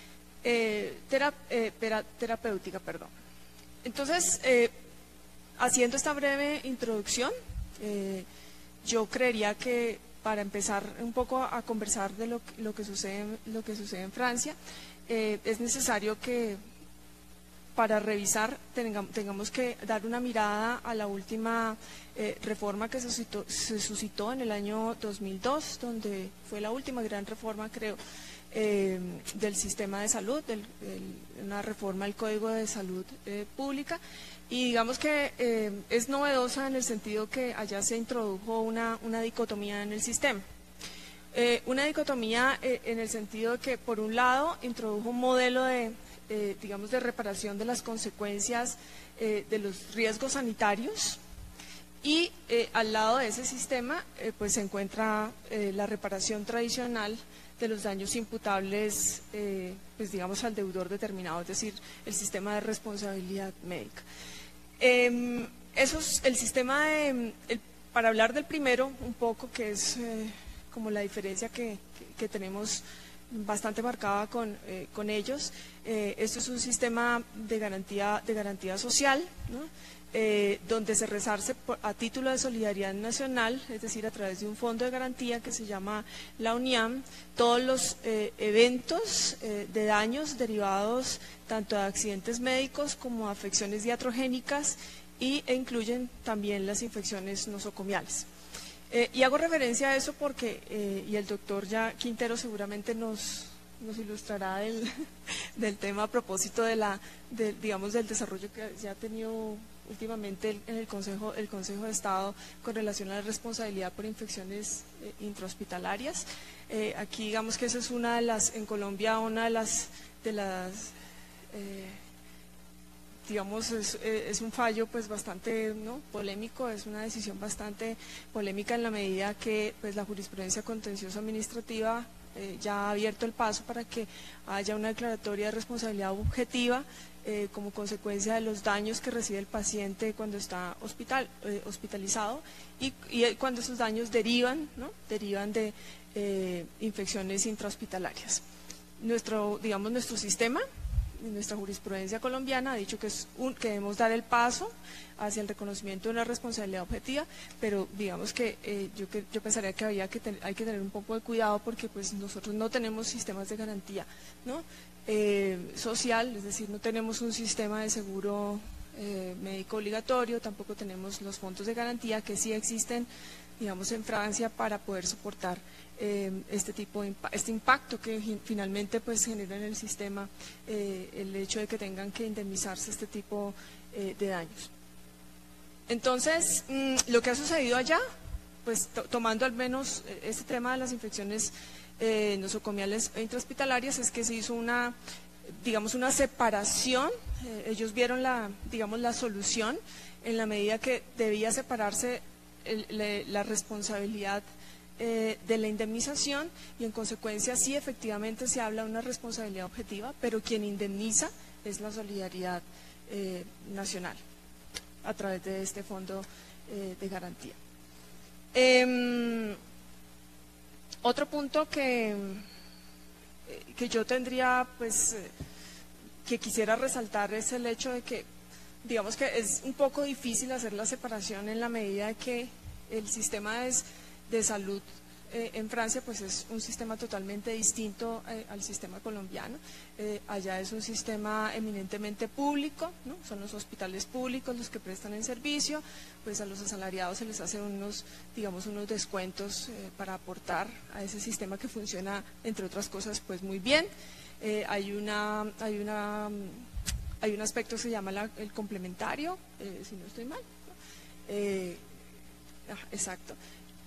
eh, tera, eh, pera, terapéutica. Perdón. Entonces, eh, haciendo esta breve introducción, eh, yo creería que para empezar un poco a conversar de lo, lo, que, sucede, lo que sucede en Francia, eh, es necesario que para revisar tengamos, tengamos que dar una mirada a la última eh, reforma que se suscitó, se suscitó en el año dos mil dos, donde fue la última gran reforma, creo, eh, del sistema de salud, del, del, una reforma del Código de Salud eh, Pública, y digamos que eh, es novedosa en el sentido que allá se introdujo una, una dicotomía en el sistema. Eh, una dicotomía eh, en el sentido de que, por un lado, introdujo un modelo de, eh, digamos, de reparación de las consecuencias eh, de los riesgos sanitarios, Y eh, al lado de ese sistema eh, pues se encuentra eh, la reparación tradicional de los daños imputables, eh, pues digamos al deudor determinado, es decir, el sistema de responsabilidad médica. Eh, eso es el sistema de, el, para hablar del primero un poco, que es eh, como la diferencia que, que, que tenemos bastante marcada con, eh, con ellos. Eh, esto es un sistema de garantía, de garantía social, ¿no? Eh, donde se resarce por, a título de solidaridad nacional, es decir, a través de un fondo de garantía que se llama la UNIAM, todos los eh, eventos eh, de daños derivados tanto de accidentes médicos como afecciones iatrogénicas y, e incluyen también las infecciones nosocomiales. Eh, y hago referencia a eso porque, eh, y el doctor ya Quintero seguramente nos, nos ilustrará del, del tema a propósito de la, de, digamos, del desarrollo que ya ha tenido últimamente en el Consejo, el Consejo de Estado con relación a la responsabilidad por infecciones eh, intrahospitalarias. Eh, aquí digamos que esa es una de las, en Colombia, una de las, de las eh, digamos, es, es un fallo pues bastante, ¿no?, polémico, es una decisión bastante polémica en la medida que pues la jurisprudencia contencioso administrativa eh, ya ha abierto el paso para que haya una declaratoria de responsabilidad objetiva eh, como consecuencia de los daños que recibe el paciente cuando está hospital, eh, hospitalizado y, y cuando esos daños derivan, ¿no?, derivan de eh, infecciones intrahospitalarias. Nuestro, digamos, nuestro sistema, nuestra jurisprudencia colombiana ha dicho que, es un, que debemos dar el paso hacia el reconocimiento de una responsabilidad objetiva, pero digamos que eh, yo, que, yo pensaría que, había que ten, hay que tener un poco de cuidado porque pues nosotros no tenemos sistemas de garantía, ¿no?, eh, social, es decir, no tenemos un sistema de seguro eh, médico obligatorio, tampoco tenemos los fondos de garantía que sí existen, digamos, en Francia para poder soportar eh, este tipo de este impacto que finalmente pues genera en el sistema eh, el hecho de que tengan que indemnizarse este tipo eh, de daños. Entonces, mmm, lo que ha sucedido allá, pues to tomando al menos este tema de las infecciones eh, nosocomiales e intrahospitalarias, es que se hizo una, digamos, una separación. Eh, ellos vieron la, digamos, la solución en la medida que debía separarse el, le, la responsabilidad eh, de la indemnización y en consecuencia sí efectivamente se habla de una responsabilidad objetiva, pero quien indemniza es la solidaridad eh, nacional a través de este fondo eh, de garantía. Eh, otro punto que, que yo tendría, pues, que quisiera resaltar es el hecho de que, digamos que es un poco difícil hacer la separación en la medida de que el sistema de, de salud eh, en Francia pues es un sistema totalmente distinto eh, al sistema colombiano. Eh, allá es un sistema eminentemente público, ¿no?, son los hospitales públicos los que prestan el servicio, pues a los asalariados se les hace unos, digamos, unos descuentos eh, para aportar a ese sistema que funciona, entre otras cosas, pues muy bien. Eh, hay una, hay una Hay un aspecto que se llama la, el complementario, eh, si no estoy mal, ¿no? Eh, ah, exacto.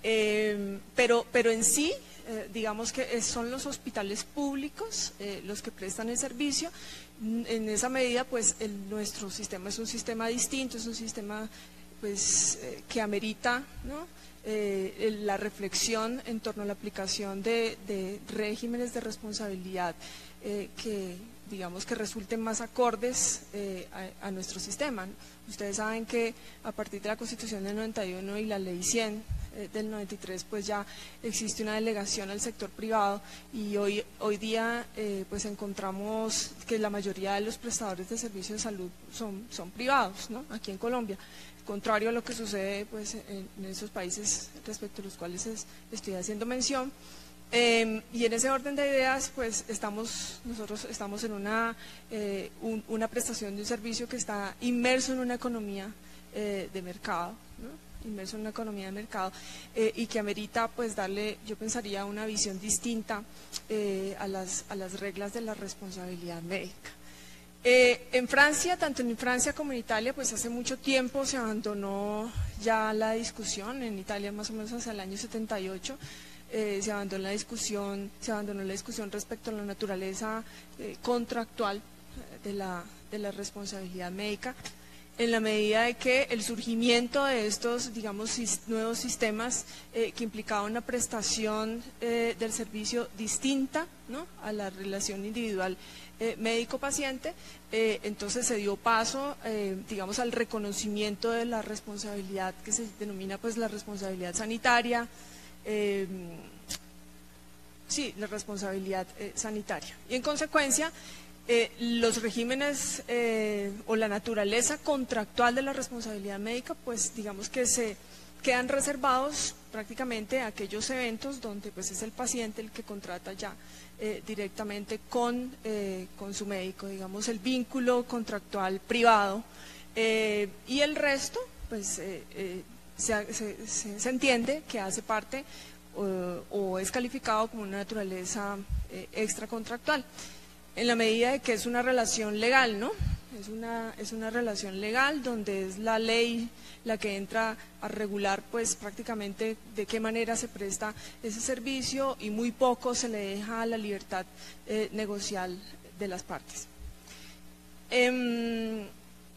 Eh, pero, pero en sí, eh, digamos que son los hospitales públicos eh, los que prestan el servicio. En esa medida, pues, el, nuestro sistema es un sistema distinto, es un sistema pues, eh, que amerita, ¿no?, eh, la reflexión en torno a la aplicación de, de regímenes de responsabilidad eh, que digamos que resulten más acordes eh, a, a nuestro sistema. Ustedes saben que a partir de la Constitución del noventa y uno y la Ley cien eh, del noventa y tres, pues ya existe una delegación al sector privado y hoy, hoy día eh, pues encontramos que la mayoría de los prestadores de servicios de salud son, son privados, ¿no?, aquí en Colombia, contrario a lo que sucede pues en, en esos países respecto a los cuales es, estoy haciendo mención. Eh, y en ese orden de ideas, pues estamos, nosotros estamos en una, eh, un, una prestación de un servicio que está inmerso en una economía eh, de mercado, ¿no?, inmerso en una economía de mercado eh, y que amerita pues darle, yo pensaría, una visión distinta eh, a, las, a las reglas de la responsabilidad médica. Eh, en Francia, tanto en Francia como en Italia, pues hace mucho tiempo se abandonó ya la discusión, en Italia más o menos hacia el año setenta y ocho, Eh, se abandonó la discusión, se abandonó la discusión respecto a la naturaleza eh, contractual de la, de la responsabilidad médica en la medida de que el surgimiento de estos, digamos, nuevos sistemas eh, que implicaban una prestación eh, del servicio distinta, ¿no?, a la relación individual eh, médico-paciente, eh, entonces se dio paso, eh, digamos, al reconocimiento de la responsabilidad que se denomina pues la responsabilidad sanitaria, eh, sí, la responsabilidad eh, sanitaria. Y en consecuencia, Eh, los regímenes eh, o la naturaleza contractual de la responsabilidad médica, pues digamos que se quedan reservados prácticamente a aquellos eventos donde pues es el paciente el que contrata ya eh, directamente con, eh, con su médico, digamos el vínculo contractual privado, eh, y el resto pues eh, eh, se, se, se, se entiende que hace parte o, o es calificado como una naturaleza eh, extracontractual. En la medida de que es una relación legal, ¿no? Es una, es una relación legal donde es la ley la que entra a regular pues prácticamente de qué manera se presta ese servicio y muy poco se le deja a la libertad eh, negocial de las partes. Eh,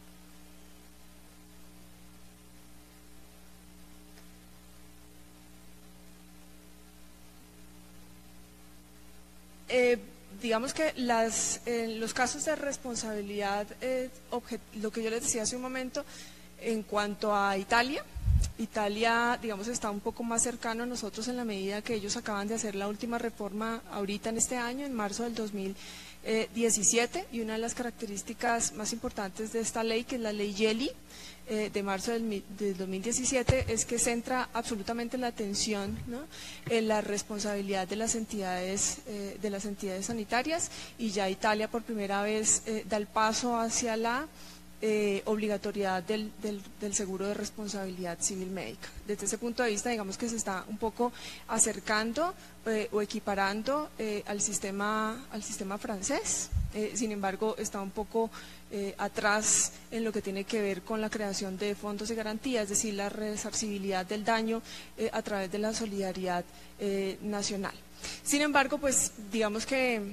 eh, digamos que las, eh, los casos de responsabilidad, eh, lo que yo les decía hace un momento, en cuanto a Italia, Italia, digamos, está un poco más cercano a nosotros en la medida que ellos acaban de hacer la última reforma ahorita en este año, en marzo del dos mil diecisiete, y una de las características más importantes de esta ley, que es la ley Gelli, Eh, de marzo del, del dos mil diecisiete, es que centra absolutamente la atención, ¿no?, en la responsabilidad de las entidades eh, de las entidades sanitarias, y ya Italia por primera vez eh, da el paso hacia la eh, obligatoriedad del, del, del seguro de responsabilidad civil médica. Desde ese punto de vista, digamos que se está un poco acercando eh, o equiparando eh, al sistema al sistema francés. Eh, sin embargo, está un poco eh, atrás en lo que tiene que ver con la creación de fondos de garantía, es decir, la resarcibilidad del daño eh, a través de la solidaridad eh, nacional. Sin embargo, pues digamos que,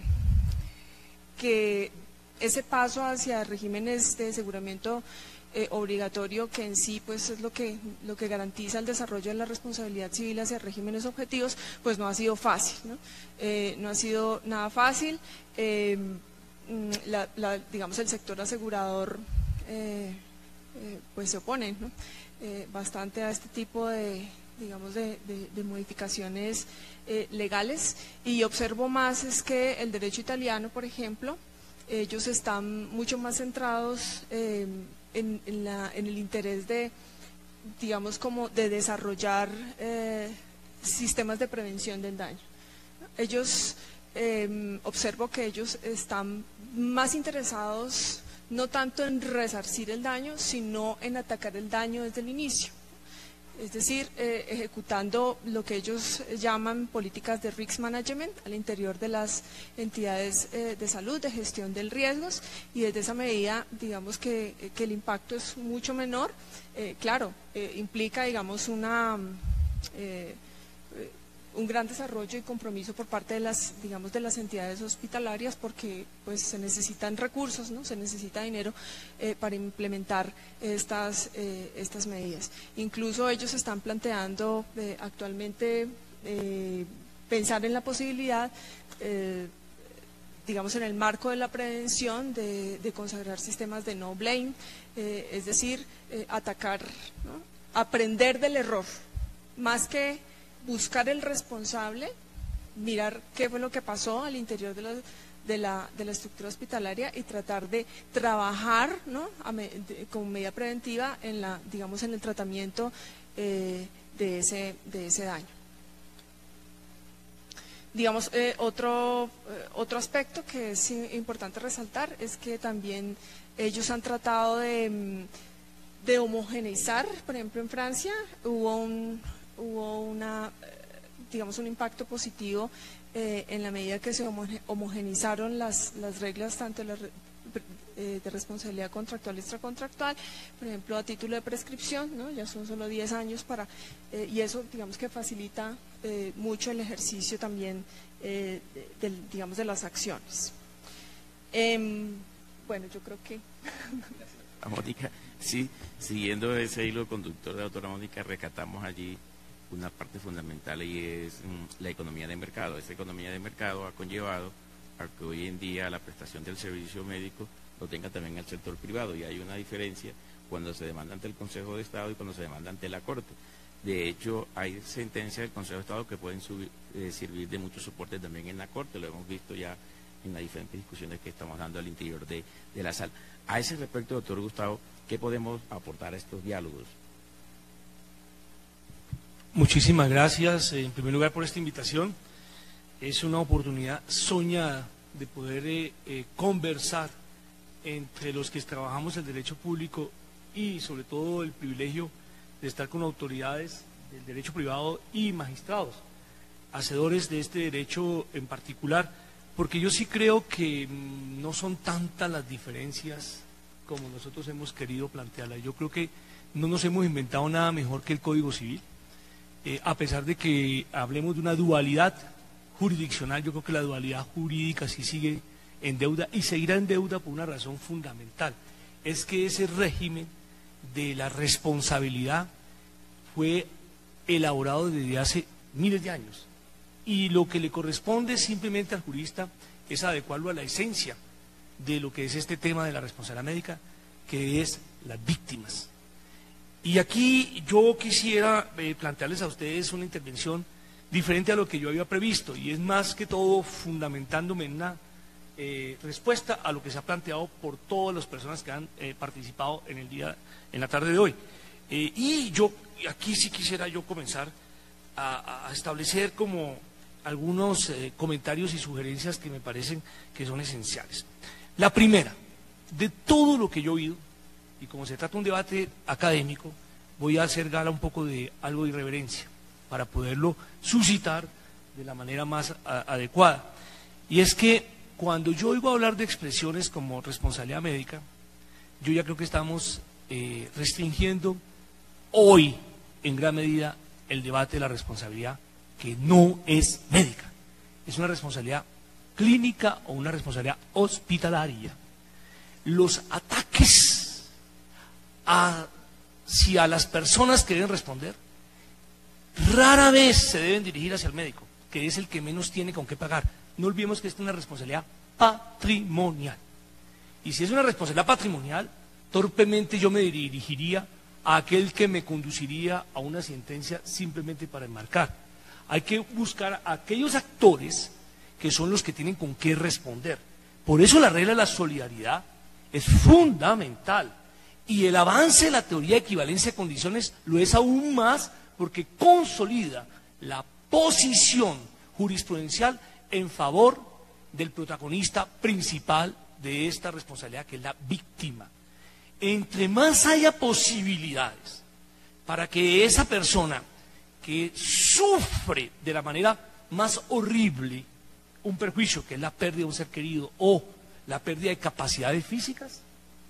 que ese paso hacia regímenes de aseguramiento eh, obligatorio, que en sí pues es lo que, lo que garantiza el desarrollo de la responsabilidad civil hacia regímenes objetivos, pues no ha sido fácil, ¿no? Eh, no ha sido nada fácil. Eh, La, la, digamos el sector asegurador eh, eh, pues se opone, ¿no?, eh, bastante a este tipo de, digamos de, de, de modificaciones eh, legales, y observo más es que el derecho italiano, por ejemplo, ellos están mucho más centrados eh, en, en, la, en el interés de, digamos, como de desarrollar eh, sistemas de prevención del daño. Ellos Eh, observo que ellos están más interesados no tanto en resarcir el daño, sino en atacar el daño desde el inicio. Es decir, eh, ejecutando lo que ellos llaman políticas de risk management al interior de las entidades eh, de salud, de gestión de riesgos, y desde esa medida, digamos que, que el impacto es mucho menor. Eh, claro, eh, implica, digamos, una... Eh, un gran desarrollo y compromiso por parte de las, digamos, de las entidades hospitalarias, porque pues se necesitan recursos, ¿no?, se necesita dinero eh, para implementar estas, eh, estas medidas. Incluso ellos están planteando eh, actualmente eh, pensar en la posibilidad, eh, digamos, en el marco de la prevención, de, de consagrar sistemas de no blame, eh, es decir, eh, atacar, ¿no?, aprender del error, más que buscar el responsable, mirar qué fue lo que pasó al interior de la, de la, de la estructura hospitalaria y tratar de trabajar, ¿no?, a me, de, como medida preventiva en la, digamos, en el tratamiento eh, de, ese, de ese daño. Digamos, eh, otro, eh, otro aspecto que es importante resaltar es que también ellos han tratado de, de homogeneizar. Por ejemplo, en Francia hubo un hubo una, digamos, un impacto positivo eh, en la medida que se homogenizaron las, las reglas tanto de, la, eh, de responsabilidad contractual y extracontractual, por ejemplo, a título de prescripción, ¿no?, ya son solo diez años para, eh, y eso, digamos, que facilita eh, mucho el ejercicio también, eh, de, de, digamos, de las acciones. Eh, bueno, yo creo que... doctora Mónica, sí, siguiendo ese hilo conductor de la doctora Mónica, rescatamos allí una parte fundamental y es mm, la economía de mercado. Esa economía de mercado ha conllevado a que hoy en día la prestación del servicio médico lo tenga también el sector privado, y hay una diferencia cuando se demanda ante el Consejo de Estado y cuando se demanda ante la Corte. De hecho, hay sentencias del Consejo de Estado que pueden subir, eh, servir de mucho soporte también en la Corte, lo hemos visto ya en las diferentes discusiones que estamos dando al interior de, de la sala. A ese respecto, doctor Gustavo, ¿qué podemos aportar a estos diálogos? Muchísimas gracias, en primer lugar, por esta invitación. Es una oportunidad soñada de poder eh, eh, conversar entre los que trabajamos el derecho público y sobre todo el privilegio de estar con autoridades del derecho privado y magistrados, hacedores de este derecho en particular, porque yo sí creo que no son tantas las diferencias como nosotros hemos querido plantearlas. Yo creo que no nos hemos inventado nada mejor que el Código Civil, eh, a pesar de que hablemos de una dualidad jurisdiccional. Yo creo que la dualidad jurídica sí sigue en deuda y seguirá en deuda por una razón fundamental, es que ese régimen de la responsabilidad fue elaborado desde hace miles de años, y lo que le corresponde simplemente al jurista es adecuarlo a la esencia de lo que es este tema de la responsabilidad médica, que es las víctimas. Y aquí yo quisiera eh, plantearles a ustedes una intervención diferente a lo que yo había previsto, y es más que todo fundamentándome en una eh, respuesta a lo que se ha planteado por todas las personas que han eh, participado en el día, en la tarde de hoy. Eh, y yo aquí sí quisiera yo comenzar a, a establecer como algunos eh, comentarios y sugerencias que me parecen que son esenciales. La primera, de todo lo que yo he oído, y como se trata de un debate académico, voy a hacer gala un poco de algo de irreverencia para poderlo suscitar de la manera más a, adecuada. Y es que cuando yo oigo hablar de expresiones como responsabilidad médica, yo ya creo que estamos eh, restringiendo hoy en gran medida el debate de la responsabilidad, que no es médica, es una responsabilidad clínica o una responsabilidad hospitalaria. Los ataques hacia las personas que deben responder rara vez se deben dirigir hacia el médico, que es el que menos tiene con qué pagar. No olvidemos que esta es una responsabilidad patrimonial, y si es una responsabilidad patrimonial, torpemente yo me dirigiría a aquel que me conduciría a una sentencia simplemente para enmarcar. Hay que buscar a aquellos actores que son los que tienen con qué responder. Por eso la regla de la solidaridad es fundamental, y el avance de la teoría de equivalencia de condiciones lo es aún más, porque consolida la posición jurisprudencial en favor del protagonista principal de esta responsabilidad, que es la víctima. Entre más haya posibilidades para que esa persona que sufre de la manera más horrible un perjuicio, que es la pérdida de un ser querido o la pérdida de capacidades físicas,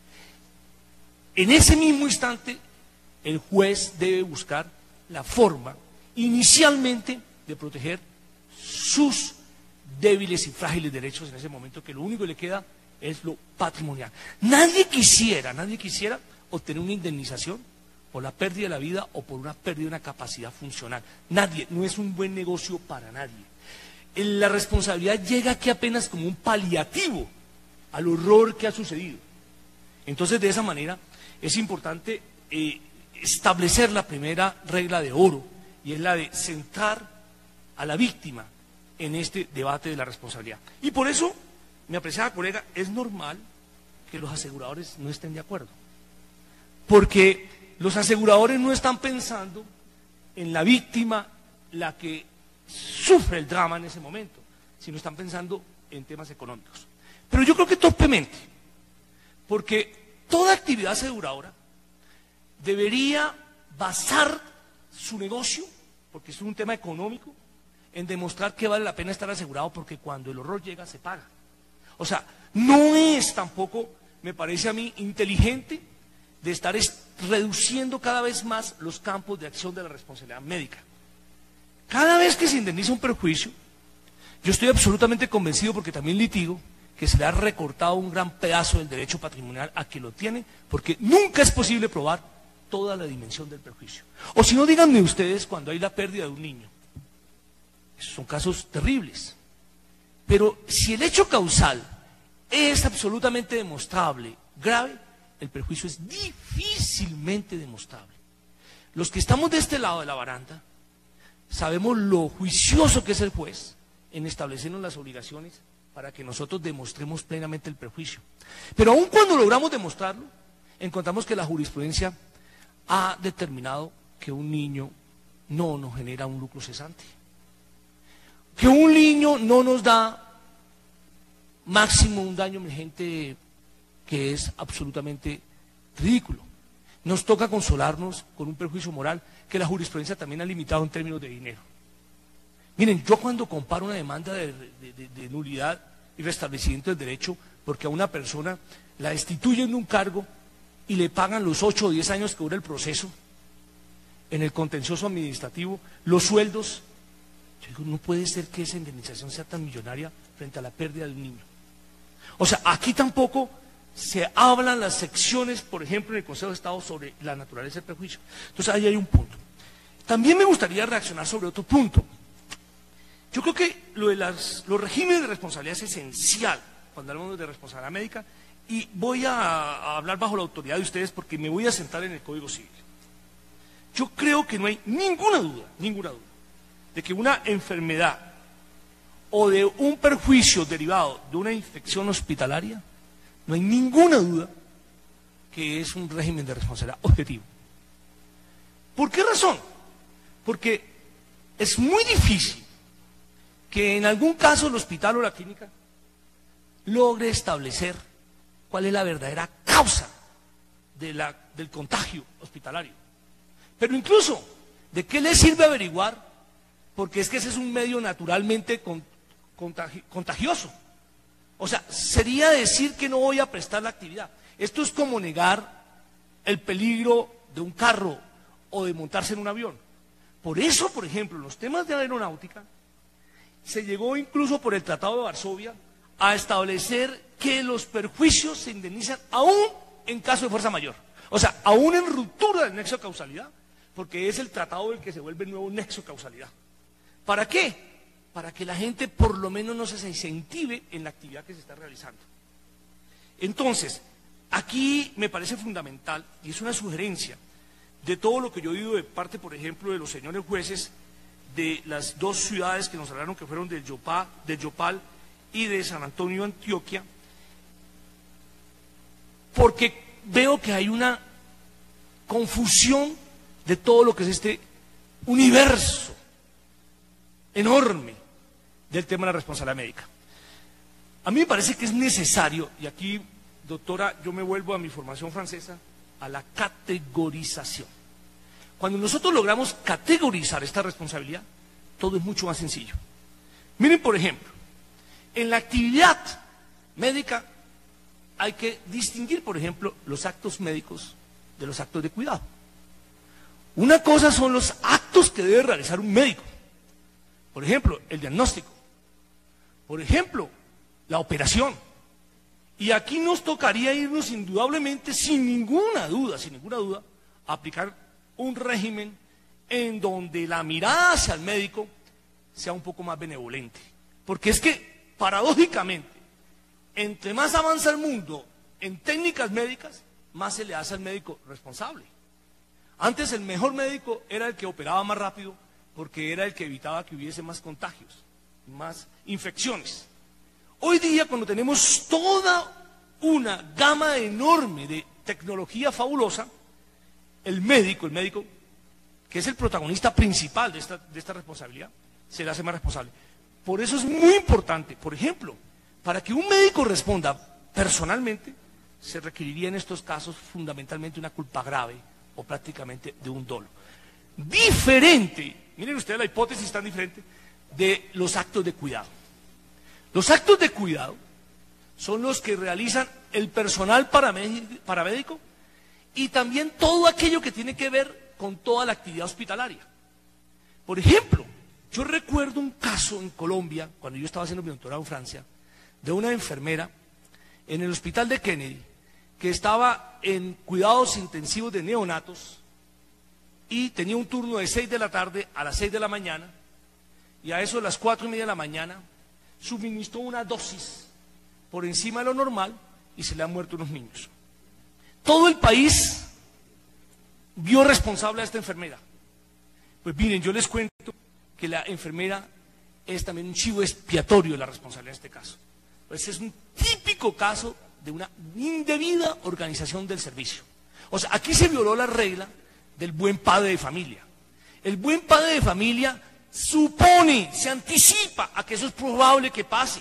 en ese mismo instante el juez debe buscar la forma inicialmente de proteger sus débiles y frágiles derechos en ese momento, que lo único que le queda es lo patrimonial. Nadie quisiera, nadie quisiera obtener una indemnización por la pérdida de la vida o por una pérdida de una capacidad funcional. Nadie, no es un buen negocio para nadie. La responsabilidad llega aquí apenas como un paliativo al horror que ha sucedido. Entonces, de esa manera, es importante eh, establecer la primera regla de oro, y es la de centrar a la víctima en este debate de la responsabilidad. Y por eso, mi apreciada colega, es normal que los aseguradores no estén de acuerdo, porque los aseguradores no están pensando en la víctima, la que sufre el drama en ese momento, sino están pensando en temas económicos. Pero yo creo que torpemente, porque toda actividad aseguradora debería basar su negocio, porque es un tema económico, en demostrar que vale la pena estar asegurado, porque cuando el horror llega se paga. O sea, no es tampoco, me parece a mí, inteligente de estar reduciendo cada vez más los campos de acción de la responsabilidad médica. Cada vez que se indemniza un perjuicio, yo estoy absolutamente convencido, porque también litigo, que se le ha recortado un gran pedazo del derecho patrimonial a quien lo tiene, porque nunca es posible probar toda la dimensión del perjuicio. O si no, díganme ustedes cuando hay la pérdida de un niño. Esos son casos terribles. Pero si el hecho causal es absolutamente demostrable, grave, el perjuicio es difícilmente demostrable. Los que estamos de este lado de la baranda sabemos lo juicioso que es el juez en establecernos las obligaciones para que nosotros demostremos plenamente el perjuicio. Pero aun cuando logramos demostrarlo, encontramos que la jurisprudencia ha determinado que un niño no nos genera un lucro cesante, que un niño no nos da máximo un daño emergente que es absolutamente ridículo. Nos toca consolarnos con un perjuicio moral que la jurisprudencia también ha limitado en términos de dinero. Miren, yo cuando comparo una demanda de, de, de, de nulidad y restablecimiento del derecho porque a una persona la destituyen de un cargo y le pagan los ocho o diez años que dura el proceso en el contencioso administrativo, los sueldos, yo digo, no puede ser que esa indemnización sea tan millonaria frente a la pérdida del niño. O sea, aquí tampoco se hablan las secciones, por ejemplo, en el Consejo de Estado sobre la naturaleza del perjuicio. Entonces ahí hay un punto. También me gustaría reaccionar sobre otro punto. Yo creo que lo de las, los regímenes de responsabilidad es esencial cuando hablamos de responsabilidad médica, y voy a, a hablar bajo la autoridad de ustedes porque me voy a sentar en el Código Civil. Yo creo que no hay ninguna duda, ninguna duda, de que una enfermedad o de un perjuicio derivado de una infección hospitalaria, no hay ninguna duda que es un régimen de responsabilidad objetivo. ¿Por qué razón? Porque es muy difícil que en algún caso el hospital o la clínica logre establecer cuál es la verdadera causa de la, del contagio hospitalario. Pero incluso, ¿de qué le sirve averiguar? Porque es que ese es un medio naturalmente con, contagi, contagioso. O sea, sería decir que no voy a prestar la actividad. Esto es como negar el peligro de un carro o de montarse en un avión. Por eso, por ejemplo, en los temas de aeronáutica, se llegó incluso por el Tratado de Varsovia a establecer que los perjuicios se indemnizan aún en caso de fuerza mayor. O sea, aún en ruptura del nexo de causalidad, porque es el tratado el que se vuelve el nuevo nexo de causalidad. ¿Para qué? Para que la gente por lo menos no se incentive en la actividad que se está realizando. Entonces, aquí me parece fundamental, y es una sugerencia de todo lo que yo he oído de parte, por ejemplo, de los señores jueces de las dos ciudades que nos hablaron, que fueron del Yopal, del Yopal y de San Antonio, Antioquia, porque veo que hay una confusión de todo lo que es este universo enorme del tema de la responsabilidad médica. A mí me parece que es necesario, y aquí, doctora, yo me vuelvo a mi formación francesa, a la categorización. Cuando nosotros logramos categorizar esta responsabilidad, todo es mucho más sencillo. Miren, por ejemplo, en la actividad médica hay que distinguir, por ejemplo, los actos médicos de los actos de cuidado. Una cosa son los actos que debe realizar un médico. Por ejemplo, el diagnóstico. Por ejemplo, la operación. Y aquí nos tocaría irnos indudablemente, sin ninguna duda, sin ninguna duda, a aplicar un régimen en donde la mirada hacia el médico sea un poco más benevolente. Porque es que, paradójicamente, entre más avanza el mundo en técnicas médicas, más se le hace al médico responsable. Antes el mejor médico era el que operaba más rápido, porque era el que evitaba que hubiese más contagios, más infecciones. Hoy día, cuando tenemos toda una gama enorme de tecnología fabulosa, el médico, el médico, que es el protagonista principal de esta, de esta responsabilidad, se le hace más responsable. Por eso es muy importante, por ejemplo, para que un médico responda personalmente, se requeriría en estos casos fundamentalmente una culpa grave o prácticamente de un dolo. Diferente, miren ustedes la hipótesis tan diferente, de los actos de cuidado. Los actos de cuidado son los que realizan el personal paramédico y también todo aquello que tiene que ver con toda la actividad hospitalaria. Por ejemplo, yo recuerdo un caso en Colombia, cuando yo estaba haciendo mi doctorado en Francia, de una enfermera en el hospital de Kennedy que estaba en cuidados intensivos de neonatos y tenía un turno de seis de la tarde a las seis de la mañana, y a eso de las cuatro y media de la mañana suministró una dosis por encima de lo normal y se le han muerto unos niños. Todo el país vio responsable a esta enfermera. Pues miren, yo les cuento que la enfermera es también un chivo expiatorio de la responsabilidad en este caso. Pues es un típico caso de una indebida organización del servicio. O sea, aquí se violó la regla del buen padre de familia. El buen padre de familia supone, se anticipa a que eso es probable que pase,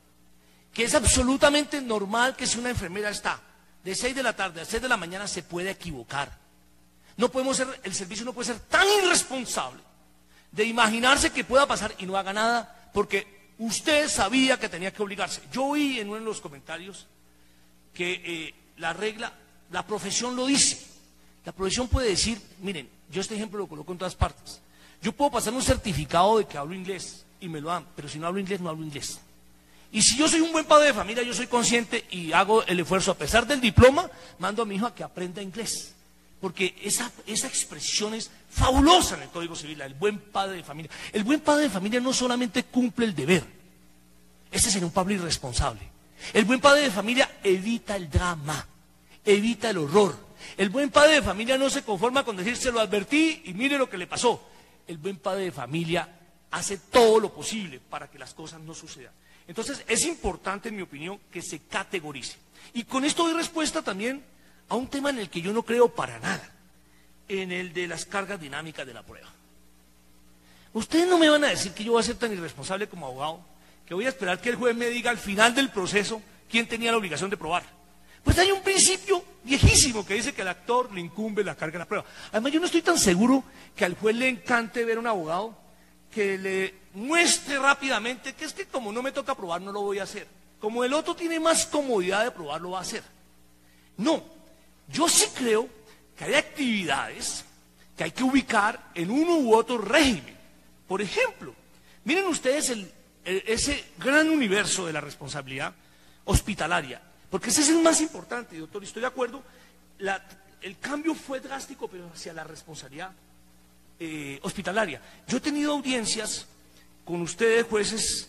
que es absolutamente normal que si una enfermera está de seis de la tarde a seis de la mañana se puede equivocar. No podemos ser, el servicio no puede ser tan irresponsable de imaginarse que pueda pasar y no haga nada porque usted sabía que tenía que obligarse. Yo oí en uno de los comentarios que eh, la regla, la profesión lo dice. La profesión puede decir, miren, yo este ejemplo lo coloco en todas partes. Yo puedo pasar un certificado de que hablo inglés y me lo dan, pero si no hablo inglés, no hablo inglés. Y si yo soy un buen padre de familia, yo soy consciente y hago el esfuerzo, a pesar del diploma, mando a mi hijo a que aprenda inglés. Porque esa, esa expresión es fabulosa en el Código Civil, el buen padre de familia. El buen padre de familia no solamente cumple el deber, ese sería un padre irresponsable. El buen padre de familia evita el drama, evita el horror. El buen padre de familia no se conforma con decir, se lo advertí y mire lo que le pasó. El buen padre de familia hace todo lo posible para que las cosas no sucedan. Entonces, es importante, en mi opinión, que se categorice. Y con esto doy respuesta también a un tema en el que yo no creo para nada, en el de las cargas dinámicas de la prueba. Ustedes no me van a decir que yo voy a ser tan irresponsable como abogado, que voy a esperar que el juez me diga al final del proceso quién tenía la obligación de probar. Pues hay un principio viejísimo que dice que al actor le incumbe la carga de la prueba. Además, yo no estoy tan seguro que al juez le encante ver a un abogado que le muestre rápidamente que es que como no me toca probar, no lo voy a hacer. Como el otro tiene más comodidad de probar, lo va a hacer. No, yo sí creo que hay actividades que hay que ubicar en uno u otro régimen. Por ejemplo, miren ustedes el, el, ese gran universo de la responsabilidad hospitalaria. Porque ese es el más importante, doctor, y estoy de acuerdo, la, el cambio fue drástico, pero hacia la responsabilidad eh, hospitalaria. Yo he tenido audiencias con ustedes, jueces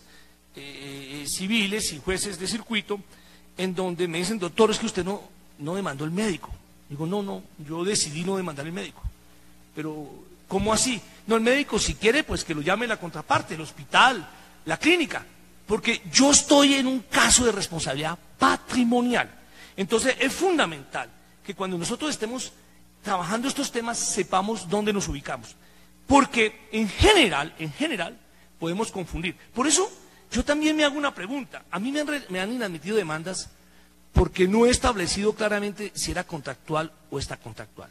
eh, civiles y jueces de circuito, en donde me dicen, doctor, es que usted no, no demandó el médico. Digo, no, no, yo decidí no demandar el médico. Pero, ¿cómo así? No, el médico, si quiere, pues que lo llame la contraparte, el hospital, la clínica. Porque yo estoy en un caso de responsabilidad patrimonial. Entonces es fundamental que cuando nosotros estemos trabajando estos temas sepamos dónde nos ubicamos. Porque en general, en general, podemos confundir. Por eso yo también me hago una pregunta. A mí me han, me han inadmitido demandas porque no he establecido claramente si era contractual o extracontractual.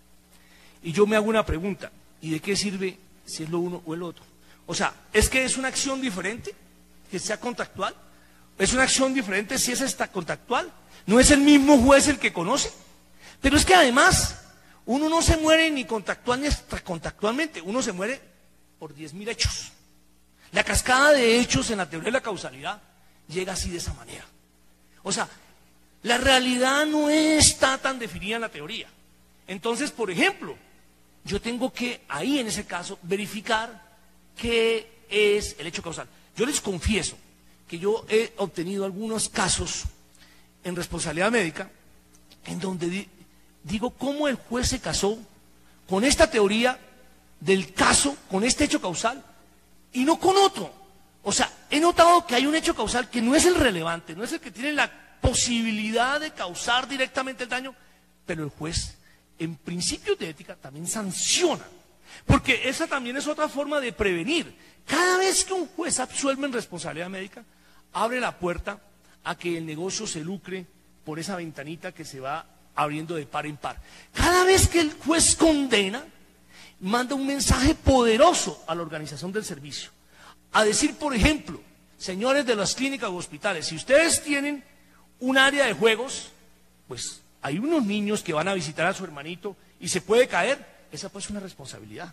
Y yo me hago una pregunta. ¿Y de qué sirve si es lo uno o el otro? O sea, ¿es que es una acción diferente que sea contractual? ¿Es una acción diferente si es extracontractual? ¿No es el mismo juez el que conoce? Pero es que además, uno no se muere ni contractual ni extracontractualmente, uno se muere por diez mil hechos. La cascada de hechos en la teoría de la causalidad llega así de esa manera. O sea, la realidad no está tan definida en la teoría. Entonces, por ejemplo, yo tengo que, ahí en ese caso, verificar qué es el hecho causal. Yo les confieso que yo he obtenido algunos casos en responsabilidad médica en donde di, digo cómo el juez se casó con esta teoría del caso, con este hecho causal y no con otro. O sea, he notado que hay un hecho causal que no es el relevante, no es el que tiene la posibilidad de causar directamente el daño, pero el juez en principios de ética también sanciona, porque esa también es otra forma de prevenir. Cada vez que un juez absuelve en responsabilidad médica, abre la puerta a que el negocio se lucre por esa ventanita que se va abriendo de par en par. Cada vez que el juez condena, manda un mensaje poderoso a la organización del servicio. A decir, por ejemplo, señores de las clínicas o hospitales, si ustedes tienen un área de juegos, pues hay unos niños que van a visitar a su hermanito y se puede caer, esa pues es una responsabilidad.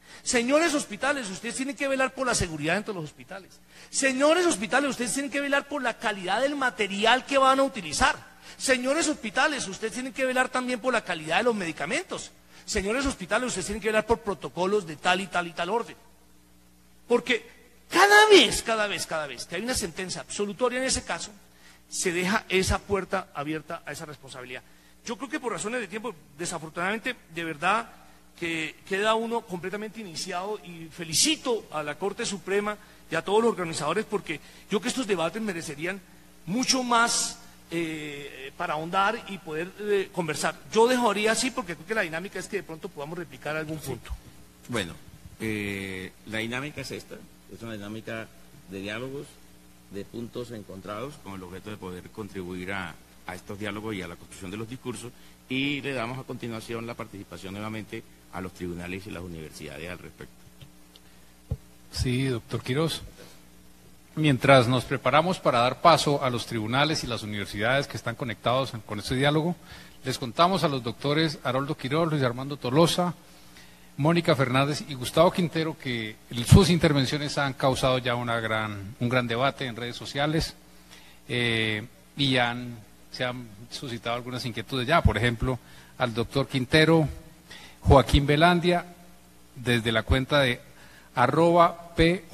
Señores hospitales, ustedes tienen que velar por la seguridad dentro de los hospitales. Señores hospitales, ustedes tienen que velar por la calidad del material que van a utilizar. Señores hospitales, ustedes tienen que velar también por la calidad de los medicamentos. Señores hospitales, ustedes tienen que velar por protocolos de tal y tal y tal orden. Porque cada vez, cada vez, cada vez que hay una sentencia absolutoria en ese caso, se deja esa puerta abierta a esa responsabilidad. Yo creo que por razones de tiempo, desafortunadamente, de verdad, que queda uno completamente iniciado, y felicito a la Corte Suprema y a todos los organizadores, porque yo creo que estos debates merecerían mucho más eh, para ahondar y poder eh, conversar. Yo dejaría así porque creo que la dinámica es que de pronto podamos replicar algún punto. Bueno, eh, la dinámica es esta, es una dinámica de diálogos, de puntos encontrados, con el objeto de poder contribuir a, a estos diálogos y a la construcción de los discursos, y le damos a continuación la participación nuevamente a los tribunales y las universidades al respecto. Sí, doctor Quirós. Mientras nos preparamos para dar paso a los tribunales y las universidades que están conectados con este diálogo, les contamos a los doctores Haroldo Quirós, Luis Armando Tolosa, Mónica Fernández y Gustavo Quintero que sus intervenciones han causado ya una gran, un gran debate en redes sociales eh, y han, se han suscitado algunas inquietudes ya. Por ejemplo, al doctor Quintero, Joaquín Velandia, desde la cuenta de arroba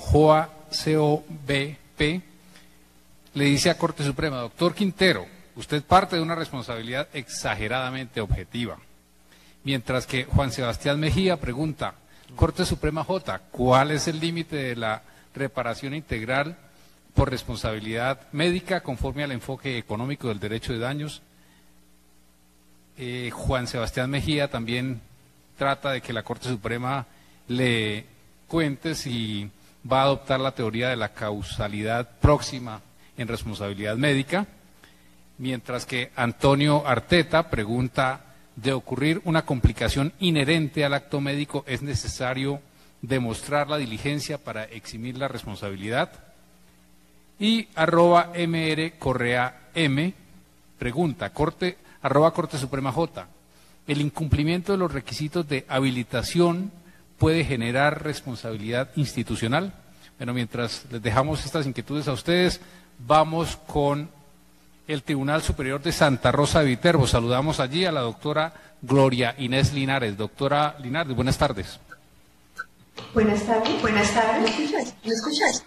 pjoacobp, le dice a Corte Suprema: doctor Quintero, usted parte de una responsabilidad exageradamente objetiva. Mientras que Juan Sebastián Mejía pregunta: Corte Suprema J, ¿cuál es el límite de la reparación integral por responsabilidad médica conforme al enfoque económico del derecho de daños? Eh, Juan Sebastián Mejía también trata de que la Corte Suprema le cuente si va a adoptar la teoría de la causalidad próxima en responsabilidad médica, mientras que Antonio Arteta pregunta: de ocurrir una complicación inherente al acto médico, ¿es necesario demostrar la diligencia para eximir la responsabilidad? Y arroba mr correa m pregunta, corte, arroba Corte Suprema J, ¿el incumplimiento de los requisitos de habilitación puede generar responsabilidad institucional? Bueno, mientras les dejamos estas inquietudes a ustedes, vamos con el Tribunal Superior de Santa Rosa de Viterbo. Saludamos allí a la doctora Gloria Inés Linares. Doctora Linares, buenas tardes. Buenas tardes. Buenas tardes. ¿Me escuchas? ¿Me escuchas?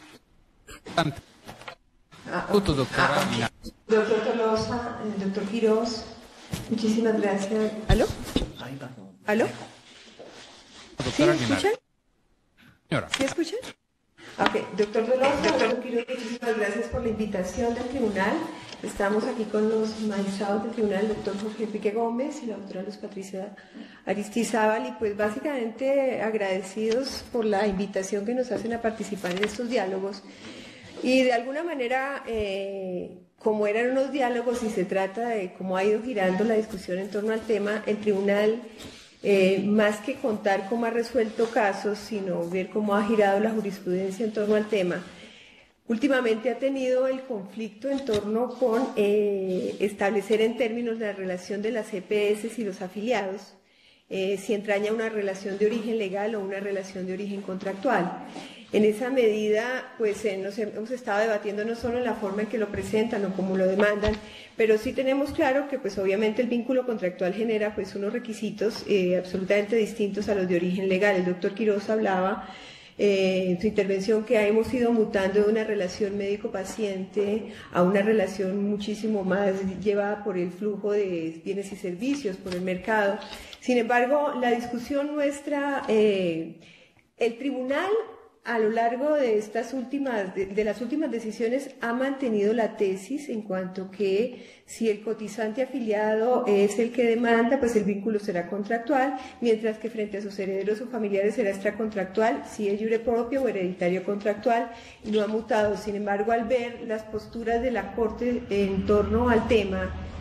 Ah, okay. Doctora ah, okay. Linares. Doctor Tolosa, doctor Quirós, muchísimas gracias. ¿Aló? ¿Aló? ¿Sí me escuchan? Señora. ¿Sí escuchan? Ok, doctor Tolosa, doctor Quirós, muchísimas gracias por la invitación del tribunal. Estamos aquí con los magistrados del tribunal, el doctor Jorge Enrique Gómez y la doctora Luz Patricia Aristizábal, y pues básicamente agradecidos por la invitación que nos hacen a participar en estos diálogos. Y de alguna manera, eh, como eran unos diálogos y se trata de cómo ha ido girando la discusión en torno al tema, el tribunal, eh, más que contar cómo ha resuelto casos, sino ver cómo ha girado la jurisprudencia en torno al tema, últimamente ha tenido el conflicto en torno con eh, establecer en términos la relación de las E P S y los afiliados, eh, si entraña una relación de origen legal o una relación de origen contractual. En esa medida, pues eh, nos hemos estado debatiendo no solo en la forma en que lo presentan o cómo lo demandan, pero sí tenemos claro que pues obviamente el vínculo contractual genera pues unos requisitos eh, absolutamente distintos a los de origen legal. El doctor Quirós hablaba Eh, en su intervención que hemos ido mutando de una relación médico-paciente a una relación muchísimo más llevada por el flujo de bienes y servicios, por el mercado. Sin embargo, la discusión nuestra, eh, el tribunal a lo largo de estas últimas, de, de las últimas decisiones ha mantenido la tesis en cuanto que si el cotizante afiliado es el que demanda, pues el vínculo será contractual, mientras que frente a sus herederos o familiares será extracontractual, si es iure propio o hereditario contractual, y no ha mutado. Sin embargo, al ver las posturas de la Corte en torno al tema,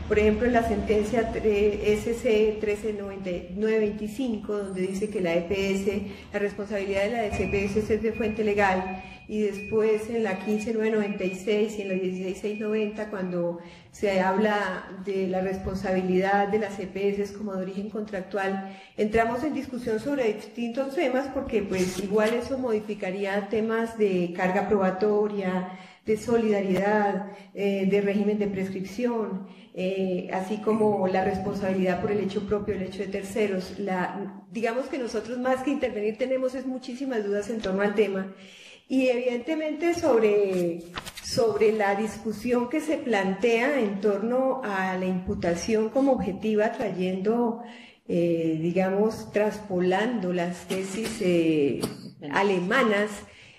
Por ejemplo, en la sentencia S C trece noventa y nueve veinticinco, donde dice que la E P S, la responsabilidad de la E P S es de fuente legal, y después en la quince mil novecientos noventa y seis y en la dieciséis mil seiscientos noventa, cuando se habla de la responsabilidad de las E P S como de origen contractual, entramos en discusión sobre distintos temas, porque pues igual eso modificaría temas de carga probatoria, de solidaridad, eh, de régimen de prescripción, eh, así como la responsabilidad por el hecho propio, el hecho de terceros. La, digamos que nosotros más que intervenir tenemos es muchísimas dudas en torno al tema. Y evidentemente sobre, sobre la discusión que se plantea en torno a la imputación como objetiva, trayendo, eh, digamos, traspolando las tesis eh, alemanas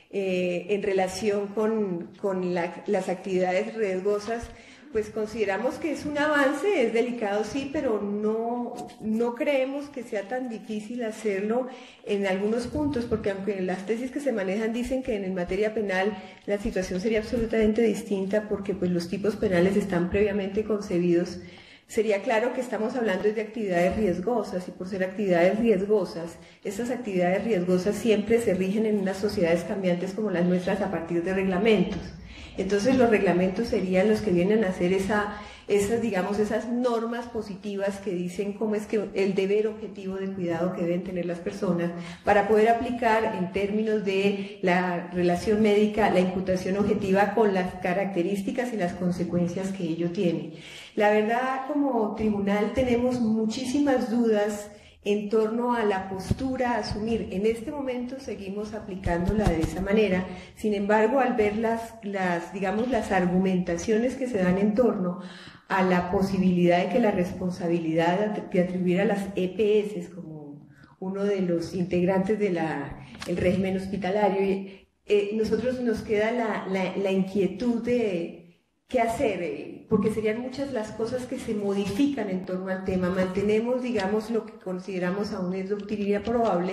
eh, en relación con, con la, las actividades riesgosas, pues consideramos que es un avance, es delicado sí, pero no, no creemos que sea tan difícil hacerlo en algunos puntos, porque aunque las tesis que se manejan dicen que en materia penal la situación sería absolutamente distinta, porque pues los tipos penales están previamente concebidos, sería claro que estamos hablando de actividades riesgosas, y por ser actividades riesgosas, esas actividades riesgosas siempre se rigen en unas sociedades cambiantes como las nuestras a partir de reglamentos. Entonces los reglamentos serían los que vienen a hacer esa, esas, digamos, esas normas positivas que dicen cómo es que el deber objetivo de cuidado que deben tener las personas para poder aplicar en términos de la relación médica la imputación objetiva con las características y las consecuencias que ello tiene. La verdad, como tribunal tenemos muchísimas dudas en torno a la postura a asumir. En este momento seguimos aplicándola de esa manera. Sin embargo, al ver las, las, digamos, las argumentaciones que se dan en torno a la posibilidad de que la responsabilidad de atribuir a las E P S como uno de los integrantes del régimen hospitalario, eh, nosotros nos queda la, la, la inquietud de qué hacer, porque serían muchas las cosas que se modifican en torno al tema. Mantenemos, digamos, lo que consideramos aún es doctrina probable,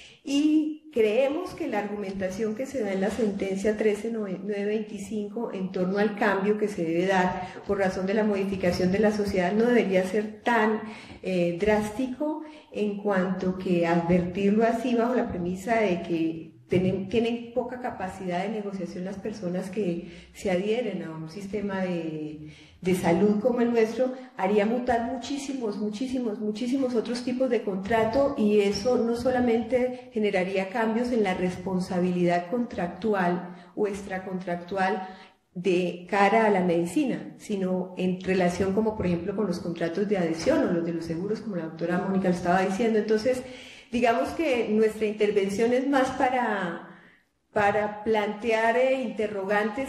y creemos que la argumentación que se da en la sentencia trece mil novecientos veinticinco en torno al cambio que se debe dar por razón de la modificación de la sociedad no debería ser tan eh, drástico, en cuanto que advertirlo así bajo la premisa de que Tienen, tienen poca capacidad de negociación las personas que se adhieren a un sistema de, de salud como el nuestro, haría mutar muchísimos, muchísimos, muchísimos otros tipos de contrato, y eso no solamente generaría cambios en la responsabilidad contractual o extracontractual de cara a la medicina, sino en relación como por ejemplo con los contratos de adhesión o los de los seguros, como la doctora Mónica lo estaba diciendo. Entonces, digamos que nuestra intervención es más para, para plantear eh, interrogantes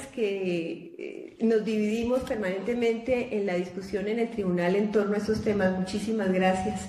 que eh, nos dividimos permanentemente en la discusión en el tribunal en torno a esos temas. Muchísimas gracias.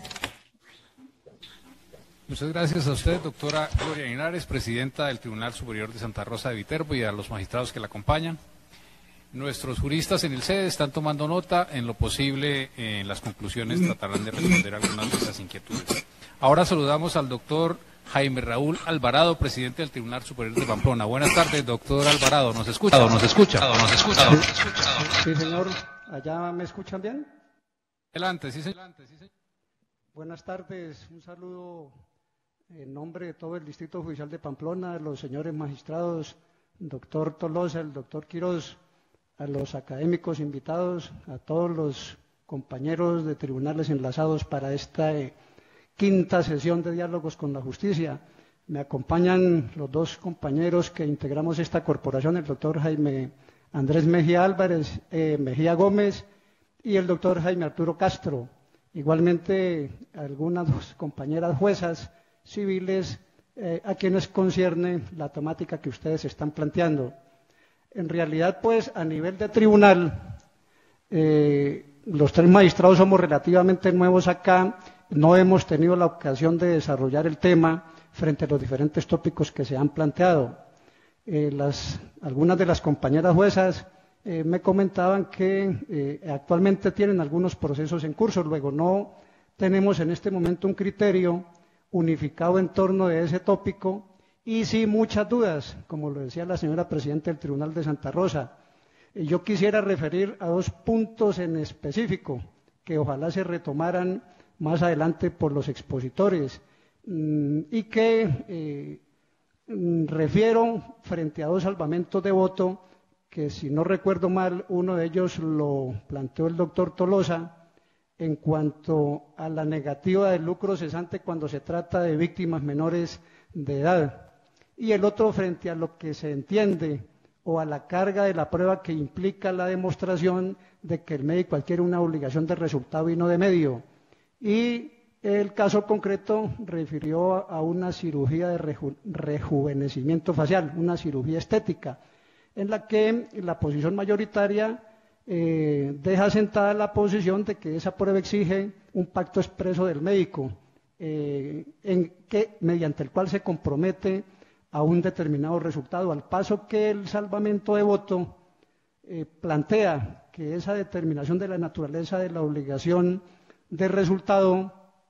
Muchas gracias a usted, doctora Gloria Linares, presidenta del Tribunal Superior de Santa Rosa de Viterbo, y a los magistrados que la acompañan. Nuestros juristas en el C E D están tomando nota. En lo posible, eh, en las conclusiones tratarán de responder algunas de esas inquietudes. Ahora saludamos al doctor Jaime Raúl Alvarado, presidente del Tribunal Superior de Pamplona. Buenas tardes, doctor Alvarado. ¿Nos escucha? ¿Nos escucha? ¿Nos escucha? Sí, señor. ¿Allá me escuchan bien? Adelante, sí, señor. Buenas tardes. Un saludo en nombre de todo el Distrito Judicial de Pamplona, los señores magistrados, doctor Tolosa, el doctor Quirós, a los académicos invitados, a todos los compañeros de tribunales enlazados para esta eh, quinta sesión de diálogos con la justicia. Me acompañan los dos compañeros que integramos esta corporación, el doctor Jaime Andrés Mejía Álvarez, eh, Mejía Gómez, y el doctor Jaime Arturo Castro. Igualmente, algunas dos compañeras juezas civiles eh, a quienes concierne la temática que ustedes están planteando. En realidad, pues, a nivel de tribunal, eh, los tres magistrados somos relativamente nuevos acá, no hemos tenido la ocasión de desarrollar el tema frente a los diferentes tópicos que se han planteado. Eh, las, algunas de las compañeras juezas eh, me comentaban que eh, actualmente tienen algunos procesos en curso, luego no tenemos en este momento un criterio unificado en torno de ese tópico, y sí muchas dudas, como lo decía la señora presidenta del Tribunal de Santa Rosa. Yo quisiera referir a dos puntos en específico que ojalá se retomaran más adelante por los expositores y que eh, refiero frente a dos salvamentos de voto que, si no recuerdo mal, uno de ellos lo planteó el doctor Tolosa en cuanto a la negativa del lucro cesante cuando se trata de víctimas menores de edad, y el otro frente a lo que se entiende o a la carga de la prueba que implica la demostración de que el médico adquiere una obligación de resultado y no de medio. Y el caso concreto refirió a una cirugía de reju rejuvenecimiento facial, una cirugía estética, en la que la posición mayoritaria eh, deja sentada la posición de que esa prueba exige un pacto expreso del médico, eh, en que, mediante el cual se compromete a un determinado resultado, al paso que el salvamento de voto eh, plantea que esa determinación de la naturaleza de la obligación de resultado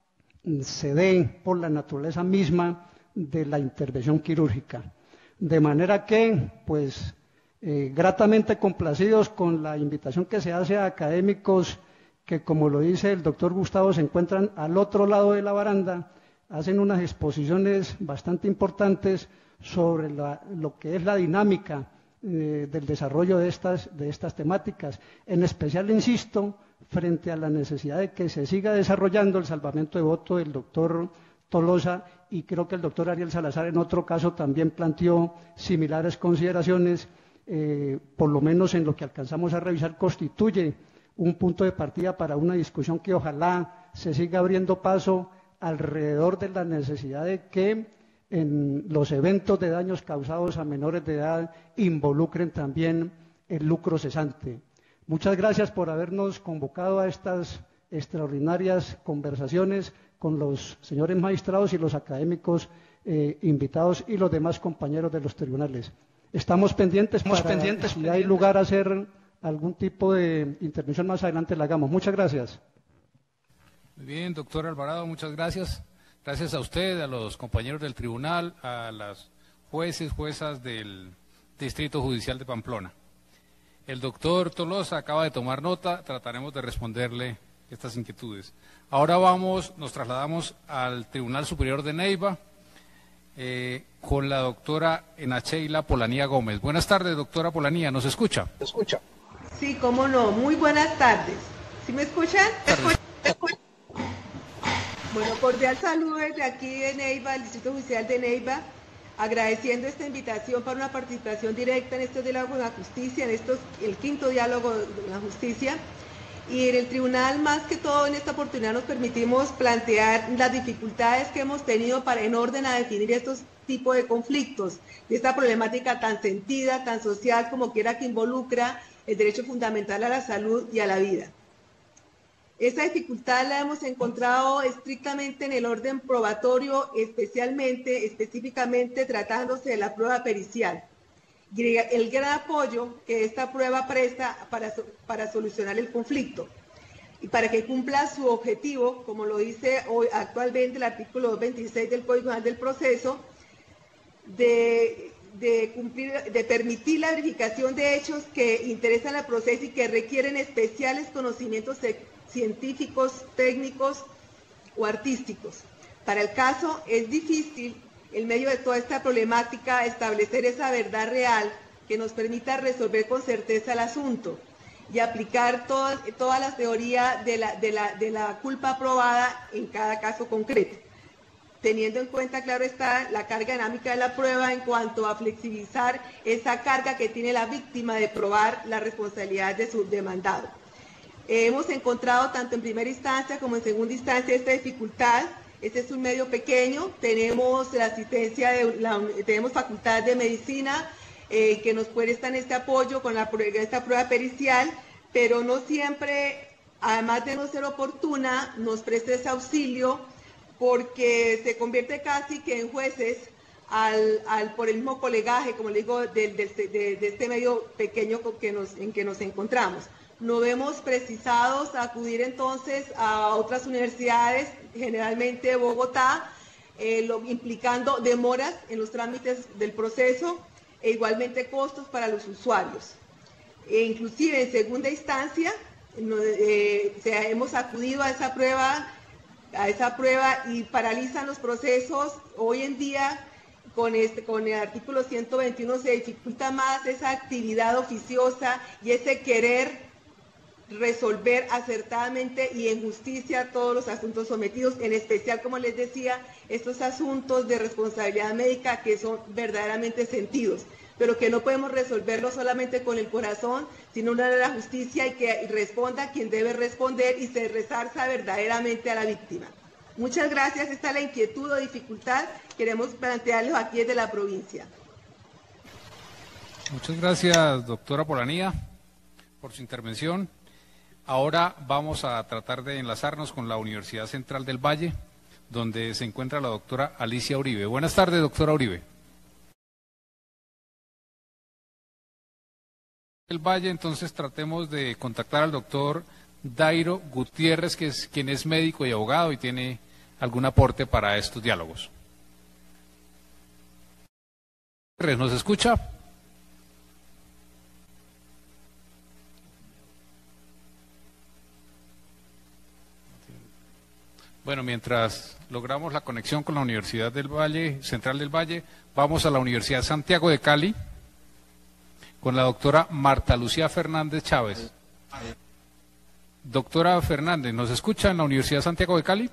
se dé por la naturaleza misma de la intervención quirúrgica. De manera que, pues, eh, gratamente complacidos con la invitación que se hace a académicos que, como lo dice el doctor Gustavo, se encuentran al otro lado de la baranda, hacen unas exposiciones bastante importantes sobre la, lo que es la dinámica eh, del desarrollo de estas, de estas temáticas. En especial, insisto, frente a la necesidad de que se siga desarrollando el salvamento de voto del doctor Tolosa, y creo que el doctor Ariel Salazar en otro caso también planteó similares consideraciones, eh, por lo menos en lo que alcanzamos a revisar, constituye un punto de partida para una discusión que ojalá se siga abriendo paso alrededor de la necesidad de que en los eventos de daños causados a menores de edad involucren también el lucro cesante. Muchas gracias por habernos convocado a estas extraordinarias conversaciones con los señores magistrados y los académicos eh, invitados y los demás compañeros de los tribunales. Estamos pendientes para, pendientes, si pendientes. hay lugar a hacer algún tipo de intervención más adelante, la hagamos. Muchas gracias. Muy bien, doctor Alvarado, muchas gracias. Gracias a usted, a los compañeros del tribunal, a las jueces, juezas del Distrito Judicial de Pamplona. El doctor Tolosa acaba de tomar nota, trataremos de responderle estas inquietudes. Ahora vamos, nos trasladamos al Tribunal Superior de Neiva eh, con la doctora Enacheila Polanía Gómez. Buenas tardes, doctora Polanía, ¿nos escucha? ¿Me escucha? Sí, cómo no, muy buenas tardes. ¿Sí me escuchan? ¿Me escuchan? Bueno, cordial saludo desde aquí de Neiva, el Distrito Judicial de Neiva, agradeciendo esta invitación para una participación directa en este diálogo de la justicia, en estos, el quinto diálogo de la justicia. Y en el tribunal, más que todo, en esta oportunidad nos permitimos plantear las dificultades que hemos tenido para en orden a definir estos tipos de conflictos, de esta problemática tan sentida, tan social, como quiera, que involucra el derecho fundamental a la salud y a la vida. Esta dificultad la hemos encontrado estrictamente en el orden probatorio, especialmente, específicamente tratándose de la prueba pericial. Y el gran apoyo que esta prueba presta para, para solucionar el conflicto y para que cumpla su objetivo, como lo dice hoy actualmente el artículo doscientos veintiséis del Código Penal del Proceso, de, de, cumplir, de permitir la verificación de hechos que interesan al proceso y que requieren especiales conocimientos científicos, técnicos o artísticos. Para el caso es difícil, en medio de toda esta problemática, establecer esa verdad real que nos permita resolver con certeza el asunto y aplicar toda, toda la teoría de la, de, la, de la culpa probada en cada caso concreto, teniendo en cuenta, claro está, la carga dinámica de la prueba en cuanto a flexibilizar esa carga que tiene la víctima de probar la responsabilidad de su demandado. Eh, hemos encontrado tanto en primera instancia como en segunda instancia esta dificultad. Este es un medio pequeño, tenemos la asistencia, de la, tenemos facultad de medicina eh, que nos prestan este apoyo con la, esta prueba pericial, pero no siempre, además de no ser oportuna, nos presta ese auxilio porque se convierte casi que en jueces al, al, por el mismo colegaje, como le digo, de, de, de, de este medio pequeño que nos, en que nos encontramos. Nos vemos precisados a acudir entonces a otras universidades, generalmente Bogotá, eh, lo, implicando demoras en los trámites del proceso e igualmente costos para los usuarios. e inclusive en segunda instancia, no, eh, o sea, hemos acudido a esa prueba, a esa prueba y paralizan los procesos. Hoy en día, con, este, con el artículo ciento veintiuno se dificulta más esa actividad oficiosa y ese querer resolver acertadamente y en justicia todos los asuntos sometidos, en especial, como les decía, estos asuntos de responsabilidad médica que son verdaderamente sentidos, pero que no podemos resolverlo solamente con el corazón, sino una de la justicia y que responda quien debe responder y se resarza verdaderamente a la víctima. Muchas gracias. Esta es la inquietud o dificultad que queremos plantearles aquí desde la provincia. Muchas gracias, doctora Polanía, por su intervención. Ahora vamos a tratar de enlazarnos con la Universidad Central del Valle, donde se encuentra la doctora Alicia Uribe. Buenas tardes, doctora Uribe. El Valle, entonces tratemos de contactar al doctor Dairo Gutiérrez, que es quien es médico y abogado y tiene algún aporte para estos diálogos. ¿Nos escucha? Bueno, mientras logramos la conexión con la Universidad del Valle, Central del Valle, vamos a la Universidad Santiago de Cali con la doctora Marta Lucía Fernández Chávez. Doctora Fernández, ¿nos escucha en la Universidad Santiago de Cali?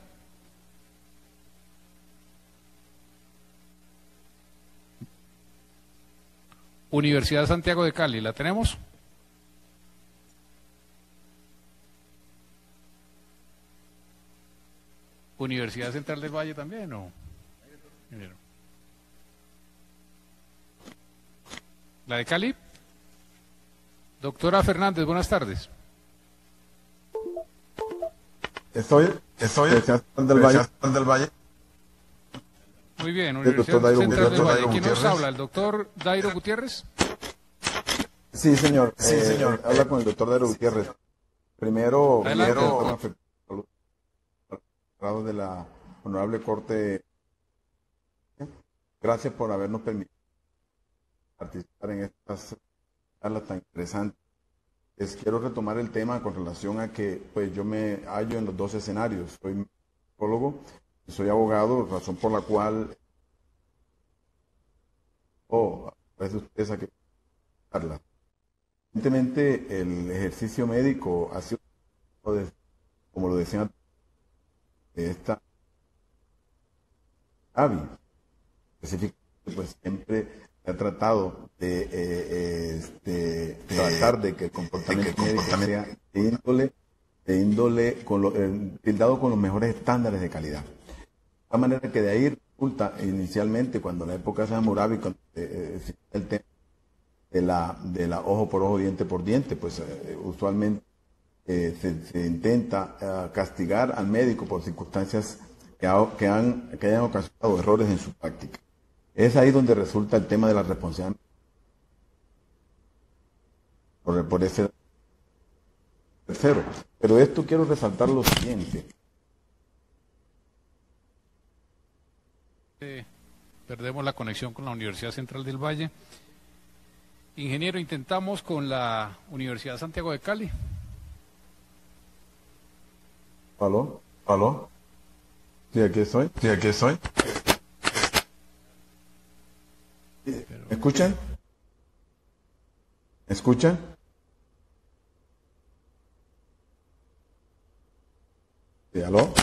Universidad Santiago de Cali, ¿la tenemos? Universidad Central del Valle también, ¿o? ¿La de Cali? Doctora Fernández, buenas tardes. Estoy, estoy, Universidad del Valle. del Valle. Muy bien, Universidad Central del Valle. ¿Quién nos habla? ¿El doctor Dairo Gutiérrez? Sí, señor. Sí, eh, señor. Habla con el doctor Dairo Gutiérrez. Primero, primero de la Honorable Corte, gracias por habernos permitido participar en estas charlas tan interesantes. Les quiero retomar el tema con relación a que pues yo me hallo en los dos escenarios. Soy psicólogo y soy abogado, razón por la cual oh, a través de ustedes a que charla. Evidentemente el ejercicio médico ha sido, como lo decían, esta A V I, específicamente, pues siempre se ha tratado de, eh, este, tratar de que el comportamiento médico sea de índole, de índole con lo, eh, brindado con los mejores estándares de calidad. De manera que de ahí resulta inicialmente, cuando en la época de Hammurabi, cuando eh, eh, el tema de la, de la ojo por ojo, diente por diente, pues eh, usualmente Eh, se, se intenta uh, castigar al médico por circunstancias que, ha, que, han, que hayan ocasionado errores en su práctica. Es ahí donde resulta el tema de la responsabilidad por, por ese tercero. Pero esto quiero resaltar lo siguiente. Eh, perdemos la conexión con la Universidad Central del Valle. Ingeniero, intentamos con la Universidad Santiago de Cali. ¿Aló? ¿Aló? Sí, aquí estoy. Sí, aquí estoy. ¿Me escuchan? ¿Me escuchan? Sí, ¿aló?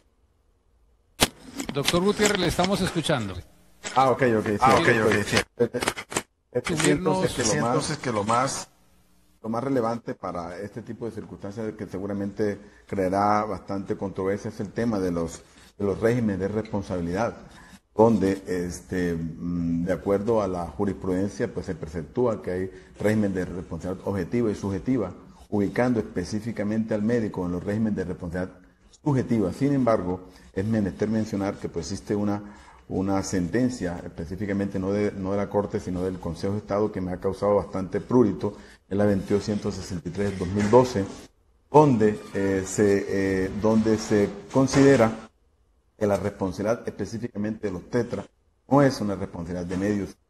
Doctor Gutiérrez, le estamos escuchando. Ah, ok, ok. Sí, ah, ok, ok. Sí. Este sí, entonces, que lo más, que lo más... Lo más relevante para este tipo de circunstancias que seguramente creará bastante controversia es el tema de los, de los regímenes de responsabilidad, donde este, de acuerdo a la jurisprudencia pues se perceptúa que hay régimen de responsabilidad objetiva y subjetiva, ubicando específicamente al médico en los regímenes de responsabilidad subjetiva. Sin embargo, es menester mencionar que pues existe una, una sentencia, específicamente no de, no de la Corte, sino del Consejo de Estado, que me ha causado bastante prurito, es la veintidós ciento sesenta y tres del dos mil doce, donde, eh, se, eh, donde se considera que la responsabilidad específicamente de los tetras no es una responsabilidad de medios,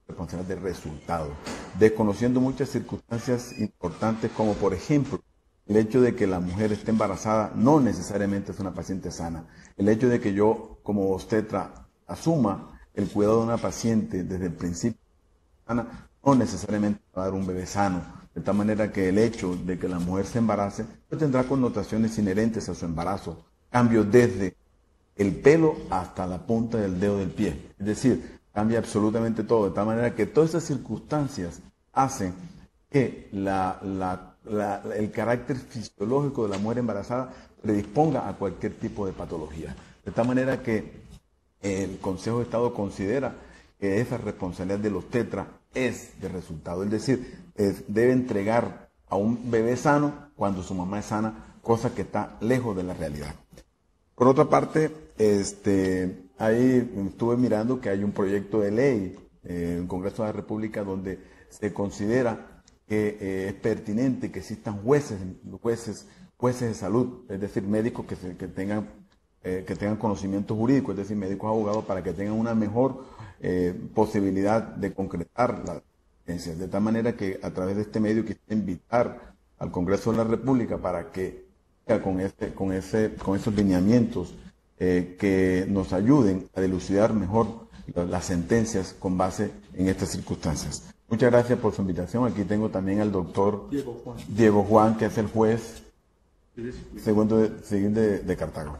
responsabilidad del resultado, desconociendo muchas circunstancias importantes como por ejemplo el hecho de que la mujer esté embarazada no necesariamente es una paciente sana. El hecho de que yo como obstetra asuma el cuidado de una paciente desde el principio sana no necesariamente va a dar un bebé sano. De tal manera que el hecho de que la mujer se embarace pues tendrá connotaciones inherentes a su embarazo. Cambios desde el pelo hasta la punta del dedo del pie. Es decir, cambia absolutamente todo. De tal manera que todas esas circunstancias hacen que la, la, la, el carácter fisiológico de la mujer embarazada predisponga a cualquier tipo de patología. De tal manera que el Consejo de Estado considera que esa responsabilidad del obstetra es de resultado. Es decir, es, debe entregar a un bebé sano cuando su mamá es sana, cosa que está lejos de la realidad. Por otra parte, este, ahí estuve mirando que hay un proyecto de ley eh, en el Congreso de la República donde se considera que eh, es pertinente que existan jueces, jueces, jueces de salud, es decir, médicos que, se, que, tengan, eh, que tengan conocimiento jurídico, es decir, médicos abogados, para que tengan una mejor eh, posibilidad de concretar las sentencias. De tal manera que a través de este medio quisiera invitar al Congreso de la República para que con, este, con, ese, con esos lineamientos eh, que nos ayuden a dilucidar mejor las sentencias con base en estas circunstancias. Muchas gracias por su invitación. Aquí tengo también al doctor Diego Juan, Diego Juan que es el juez segundo de, segundo de, de Cartago.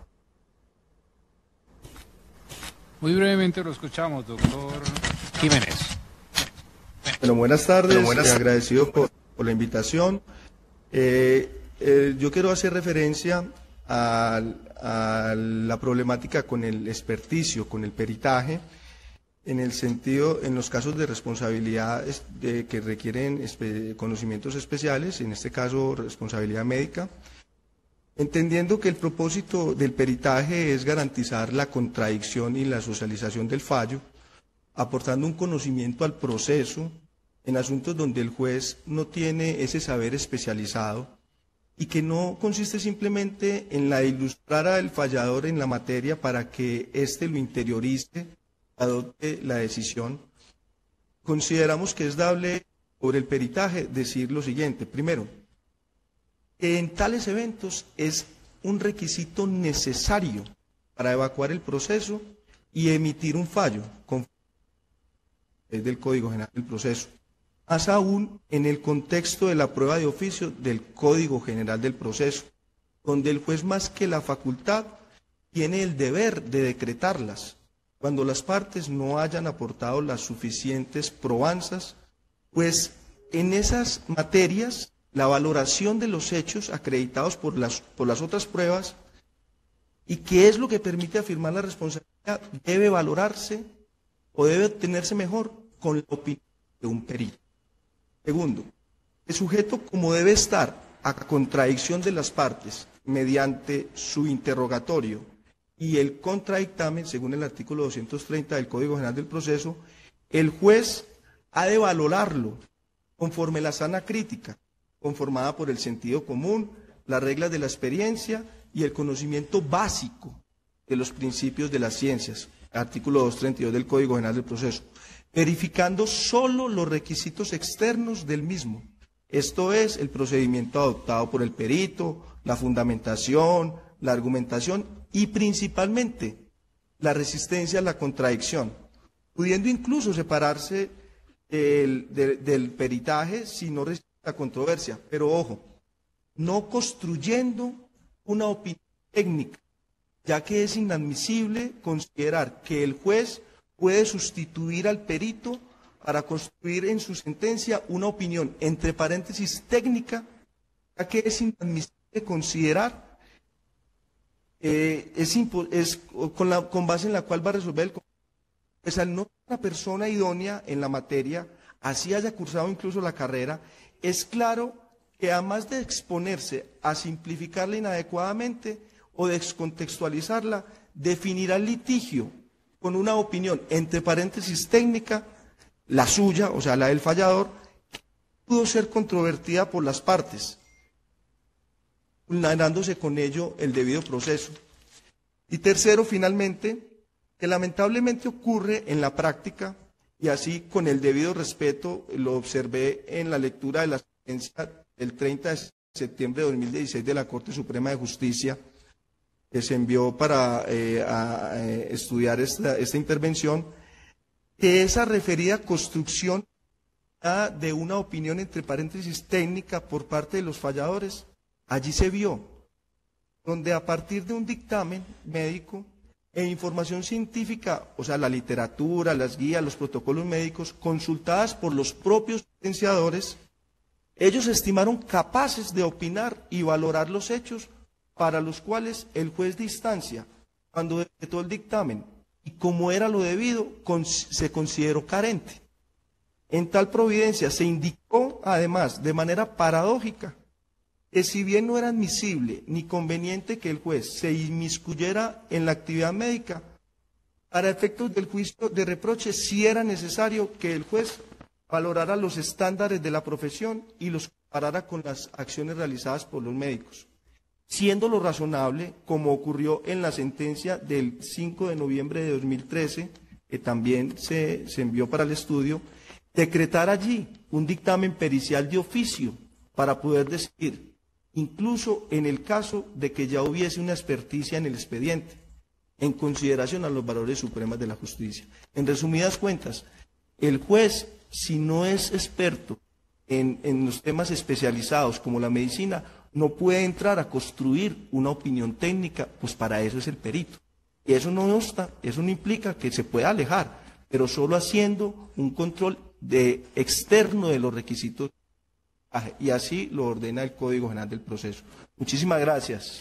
Muy brevemente lo escuchamos, doctor Jiménez. Bueno, buenas tardes, bueno, buenas... agradecido por, por la invitación. Eh, eh, yo quiero hacer referencia a, a la problemática con el experticio, con el peritaje, en el sentido, en los casos de responsabilidad de, que requieren espe, conocimientos especiales, en este caso responsabilidad médica, entendiendo que el propósito del peritaje es garantizar la contradicción y la socialización del fallo, aportando un conocimiento al proceso en asuntos donde el juez no tiene ese saber especializado y que no consiste simplemente en la de ilustrar al fallador en la materia para que éste lo interiorice, adopte la decisión. Consideramos que es dable sobre el peritaje decir lo siguiente. Primero, en tales eventos es un requisito necesario para evacuar el proceso y emitir un fallo conforme del Código General del Proceso, más aún en el contexto de la prueba de oficio del Código General del Proceso, donde el juez más que la facultad tiene el deber de decretarlas cuando las partes no hayan aportado las suficientes probanzas, pues en esas materias la valoración de los hechos acreditados por las, por las otras pruebas y qué es lo que permite afirmar la responsabilidad debe valorarse o debe obtenerse mejor con la opinión de un perito. Segundo, el sujeto como debe estar a contradicción de las partes mediante su interrogatorio y el contradictamen, según el artículo doscientos treinta del Código General del Proceso, el juez ha de valorarlo conforme la sana crítica, conformada por el sentido común, las reglas de la experiencia y el conocimiento básico de los principios de las ciencias, artículo doscientos treinta y dos del Código General del Proceso, verificando solo los requisitos externos del mismo, esto es, el procedimiento adoptado por el perito, la fundamentación, la argumentación y principalmente la resistencia a la contradicción, pudiendo incluso separarse el, de, del peritaje si no resiste la controversia, pero ojo, no construyendo una opinión técnica, ya que es inadmisible considerar que el juez puede sustituir al perito para construir en su sentencia una opinión, entre paréntesis, técnica, ya que es inadmisible considerar Eh, es, es con, la, con base en la cual va a resolver el conflicto. Pues al no ser una persona idónea en la materia, así haya cursado incluso la carrera, es claro que además de exponerse a simplificarla inadecuadamente o descontextualizarla, definirá el litigio con una opinión, entre paréntesis técnica, la suya, o sea, la del fallador, que pudo ser controvertida por las partes, vulnerándose con ello el debido proceso. Y tercero, finalmente, que lamentablemente ocurre en la práctica, y así con el debido respeto lo observé en la lectura de la sentencia del treinta de septiembre de dos mil dieciséis de la Corte Suprema de Justicia, que se envió para eh, a, a estudiar esta, esta intervención, que esa referida construcción de una opinión entre paréntesis técnica por parte de los falladores, allí se vio, donde a partir de un dictamen médico e información científica, o sea, la literatura, las guías, los protocolos médicos, consultadas por los propios sentenciadores, ellos estimaron capaces de opinar y valorar los hechos para los cuales el juez de instancia, cuando decretó el dictamen, y como era lo debido, se consideró carente. En tal providencia se indicó, además, de manera paradójica, que si bien no era admisible ni conveniente que el juez se inmiscuyera en la actividad médica, para efectos del juicio de reproche sí era necesario que el juez valorara los estándares de la profesión y los comparara con las acciones realizadas por los médicos, siendo lo razonable, como ocurrió en la sentencia del cinco de noviembre de dos mil trece, que también se, se envió para el estudio, decretar allí un dictamen pericial de oficio para poder decidir, incluso en el caso de que ya hubiese una experticia en el expediente, en consideración a los valores supremos de la justicia. En resumidas cuentas, el juez, si no es experto en, en los temas especializados como la medicina, no puede entrar a construir una opinión técnica, pues para eso es el perito. Y eso no obsta, eso no implica que se pueda alejar, pero solo haciendo un control de externo de los requisitos, y así lo ordena el Código General del Proceso. Muchísimas gracias.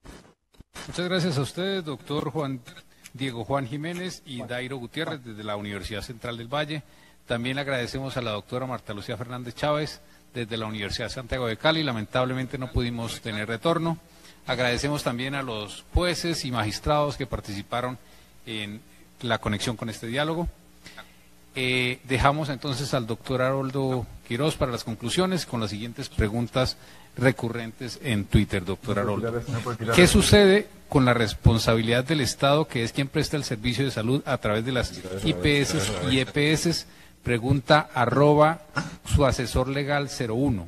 Muchas gracias a ustedes, doctor Juan Diego Juan Jiménez y Dairo Gutiérrez, desde la Universidad Central del Valle. También agradecemos a la doctora Marta Lucía Fernández Chávez, desde la Universidad de Santiago de Cali. Lamentablemente no pudimos tener retorno. Agradecemos también a los jueces y magistrados que participaron en la conexión con este diálogo. Eh, dejamos entonces al doctor Haroldo Quirós para las conclusiones con las siguientes preguntas recurrentes en Twitter. Doctor Haroldo, ¿qué sucede con la responsabilidad del Estado, que es quien presta el servicio de salud a través de las I P S y E P S? Pregunta arroba su asesor legal cero uno.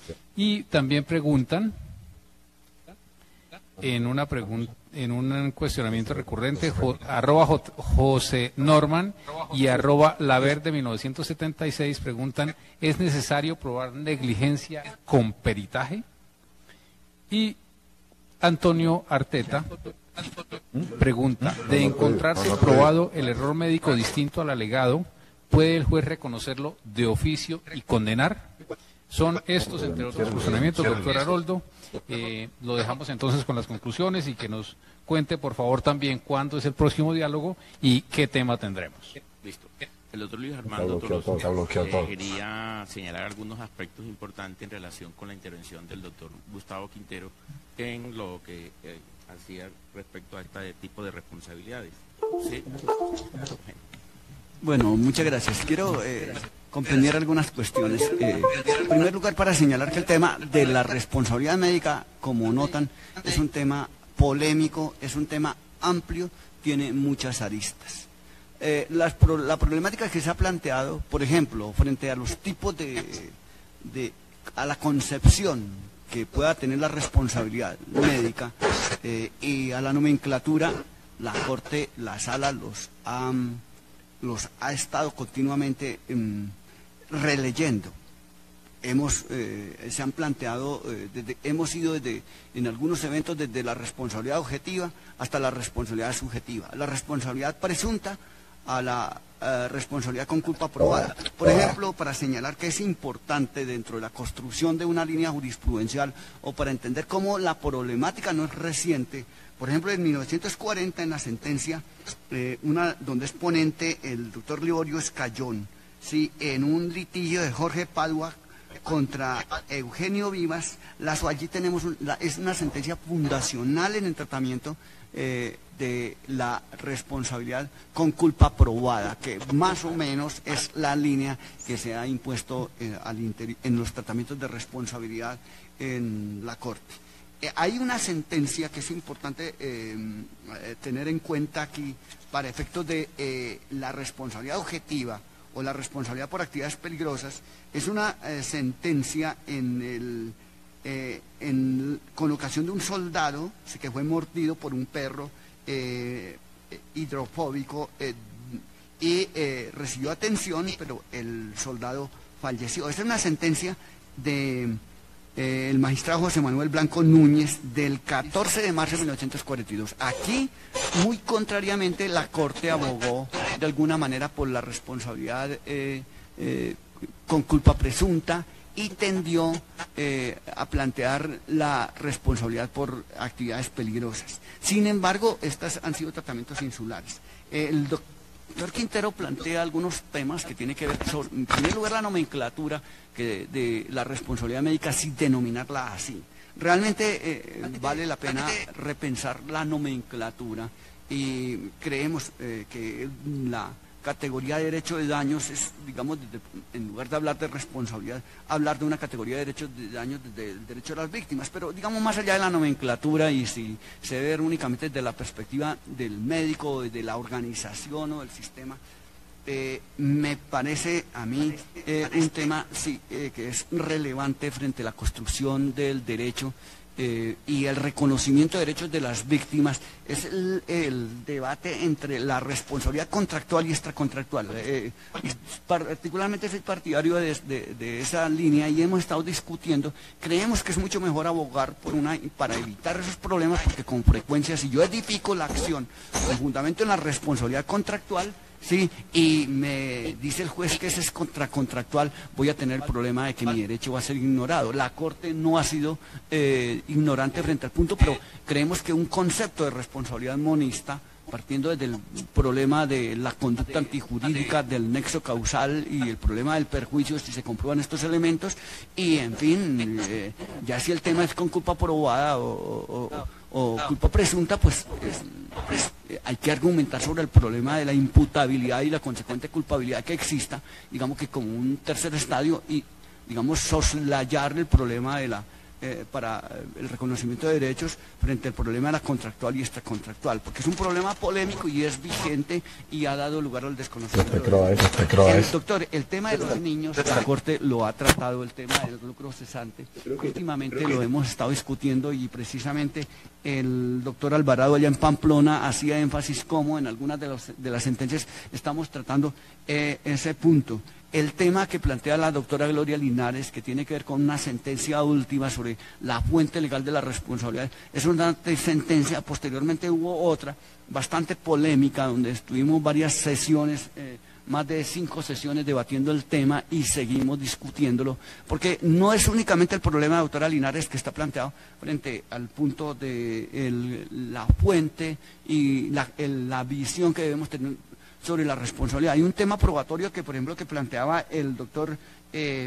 Y también preguntan en una pregunta, en un cuestionamiento recurrente, jo, arroba J, José Norman y arroba La Verde mil novecientos setenta y seis, preguntan, ¿es necesario probar negligencia con peritaje? Y Antonio Arteta pregunta, de encontrarse probado el error médico distinto al alegado, ¿puede el juez reconocerlo de oficio y condenar? Son estos, entre otros cuestionamientos, doctor Haroldo. Eh, lo dejamos entonces con las conclusiones y que nos cuente, por favor, también cuándo es el próximo diálogo y qué tema tendremos. Listo. El doctor Luis Armando Tolosa eh, quería señalar algunos aspectos importantes en relación con la intervención del doctor Gustavo Quintero en lo que eh, hacía respecto a este tipo de responsabilidades. ¿Sí? Bueno, muchas gracias. Quiero eh, comprender algunas cuestiones. Eh, en primer lugar, para señalar que el tema de la responsabilidad médica, como notan, es un tema polémico, es un tema amplio, tiene muchas aristas. Eh, las, la problemática que se ha planteado, por ejemplo, frente a los tipos de, de a la concepción que pueda tener la responsabilidad médica eh, y a la nomenclatura, la Corte, la Sala los ha... Um, los ha estado continuamente um, releyendo. Hemos, eh, se han planteado, eh, desde, hemos ido desde, en algunos eventos desde la responsabilidad objetiva hasta la responsabilidad subjetiva, la responsabilidad presunta a la uh, responsabilidad con culpa probada. Por ejemplo, para señalar que es importante dentro de la construcción de una línea jurisprudencial o para entender cómo la problemática no es reciente. Por ejemplo, en mil novecientos cuarenta, en la sentencia, eh, una, donde es ponente el doctor Liborio Escayón, ¿sí? En un litigio de Jorge Padua contra Eugenio Vivas, Lazo, allí tenemos, un, la, es una sentencia fundacional en el tratamiento eh, de la responsabilidad con culpa probada, que más o menos es la línea que se ha impuesto eh, al en los tratamientos de responsabilidad en la Corte. Hay una sentencia que es importante eh, tener en cuenta aquí para efectos de eh, la responsabilidad objetiva o la responsabilidad por actividades peligrosas es una eh, sentencia en el, eh, en, con ocasión de un soldado que fue mordido por un perro eh, hidrofóbico eh, y eh, recibió atención, pero el soldado falleció. Esta es una sentencia de eh, el magistrado José Manuel Blanco Núñez del catorce de marzo de mil novecientos cuarenta y dos. Aquí, muy contrariamente, la Corte abogó de alguna manera por la responsabilidad eh, eh, con culpa presunta y tendió eh, a plantear la responsabilidad por actividades peligrosas. Sin embargo, estas han sido tratamientos insulares. El doctor Quintero plantea algunos temas que tienen que ver, sobre, en primer lugar, la nomenclatura que de, de la responsabilidad médica, sin denominarla así. Realmente eh, vale la pena repensar la nomenclatura y creemos eh, que la categoría de derecho de daños es, digamos, desde, en lugar de hablar de responsabilidad, hablar de una categoría de derechos de daños desde el derecho de las víctimas, pero digamos más allá de la nomenclatura y si se ve únicamente desde la perspectiva del médico, de la organización o del sistema, eh, me parece a mí eh, un tema sí, eh, que es relevante frente a la construcción del derecho. Eh, y el reconocimiento de derechos de las víctimas es el, el debate entre la responsabilidad contractual y extracontractual. Eh, particularmente soy partidario de, de, de esa línea y hemos estado discutiendo. Creemos que es mucho mejor abogar por una, para evitar esos problemas, porque con frecuencia si yo edifico la acción con fundamento en la responsabilidad contractual, sí, y me dice el juez que ese es contracontractual, voy a tener el problema de que mi derecho va a ser ignorado. La Corte no ha sido eh, ignorante frente al punto, pero creemos que un concepto de responsabilidad monista, partiendo desde el problema de la conducta antijurídica, del nexo causal y el problema del perjuicio, si se comprueban estos elementos, y en fin, eh, ya si el tema es con culpa probada o, o, o culpa presunta, pues, es, pues eh, hay que argumentar sobre el problema de la imputabilidad y la consecuente culpabilidad que exista, digamos que como un tercer estadio, y digamos soslayar el problema de la Eh, para el reconocimiento de derechos frente al problema de la contractual y extracontractual, porque es un problema polémico y es vigente y ha dado lugar al desconocimiento. El doctor, el tema de los niños, la Corte lo ha tratado, el tema del lucro cesante, últimamente lo hemos estado discutiendo y precisamente el doctor Alvarado allá en Pamplona hacía énfasis como en algunas de, los, de las sentencias estamos tratando eh, ese punto. El tema que plantea la doctora Gloria Linares, que tiene que ver con una sentencia última sobre la fuente legal de la responsabilidad, es una sentencia, posteriormente hubo otra, bastante polémica, donde estuvimos varias sesiones, eh, más de cinco sesiones debatiendo el tema y seguimos discutiéndolo, porque no es únicamente el problema de la doctora Linares que está planteado frente al punto de el, la fuente y la, el, la visión que debemos tener sobre la responsabilidad. Hay un tema probatorio que, por ejemplo, que planteaba el doctor, eh,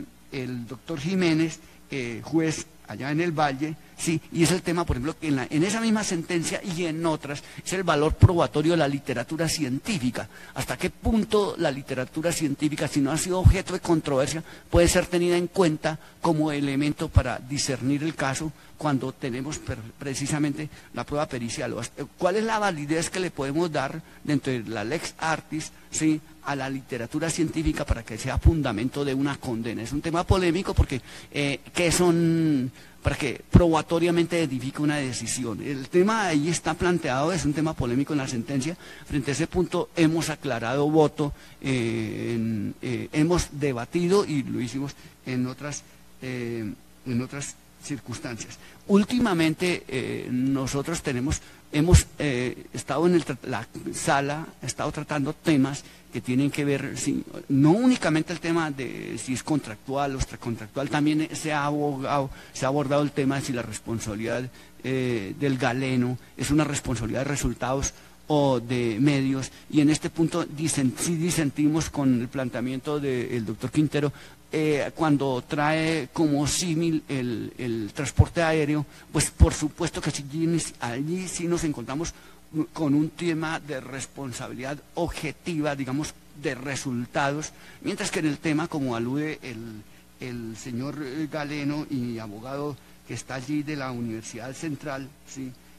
el doctor Jiménez, eh, juez allá en el Valle, sí, y es el tema, por ejemplo, que en, la, en esa misma sentencia y en otras, es el valor probatorio de la literatura científica. ¿Hasta qué punto la literatura científica, si no ha sido objeto de controversia, puede ser tenida en cuenta como elemento para discernir el caso cuando tenemos precisamente la prueba pericial? ¿Cuál es la validez que le podemos dar dentro de la lex artis, sí, a la literatura científica para que sea fundamento de una condena? Es un tema polémico porque eh, que son para que probatoriamente edifique una decisión. El tema ahí está planteado, es un tema polémico en la sentencia. Frente a ese punto hemos aclarado voto, eh, en, eh, hemos debatido y lo hicimos en otras, eh, en otras circunstancias. Últimamente eh, nosotros tenemos, hemos eh, estado en el, la sala, estado tratando temas que tienen que ver, sí, no únicamente el tema de si es contractual o extracontractual, también se ha abogado, se ha abordado el tema de si la responsabilidad eh, del galeno es una responsabilidad de resultados o de medios, y en este punto dicen, sí disentimos con el planteamiento del doctor Quintero, eh, cuando trae como símil el, el transporte aéreo, pues por supuesto que allí, allí sí nos encontramos con un tema de responsabilidad objetiva, digamos, de resultados, mientras que en el tema, como alude el, el señor Galeno y abogado que está allí de la Universidad Central, ¿sí?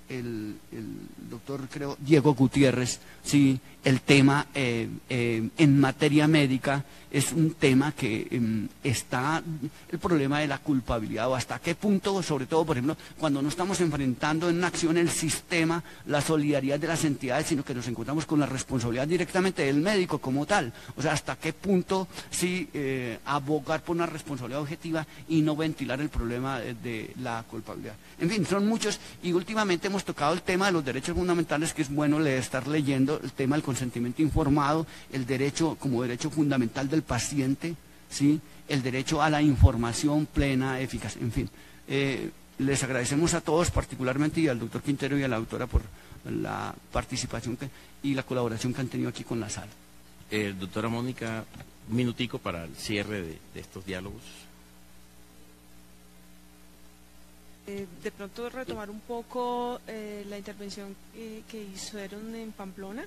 el, el doctor, creo, Diego Gutiérrez, sí, el tema eh, eh, en materia médica es un tema que eh, está, el problema de la culpabilidad, o hasta qué punto, sobre todo, por ejemplo, cuando no estamos enfrentando en una acción el sistema, la solidaridad de las entidades, sino que nos encontramos con la responsabilidad directamente del médico como tal. O sea, hasta qué punto sí eh, abogar por una responsabilidad objetiva y no ventilar el problema de, de la culpabilidad. En fin, son muchos, y últimamente hemos tocado el tema de los derechos fundamentales, que es bueno leer, estar leyendo el tema del consentimiento informado, el derecho como derecho fundamental del paciente, ¿sí? El derecho a la información plena, eficaz, en fin. Eh, les agradecemos a todos, particularmente y al doctor Quintero y a la doctora por la participación que, y la colaboración que han tenido aquí con la sala. Eh, doctora Mónica, un minutico para el cierre de, de estos diálogos. Eh, de pronto retomar un poco eh, la intervención eh, que hicieron en Pamplona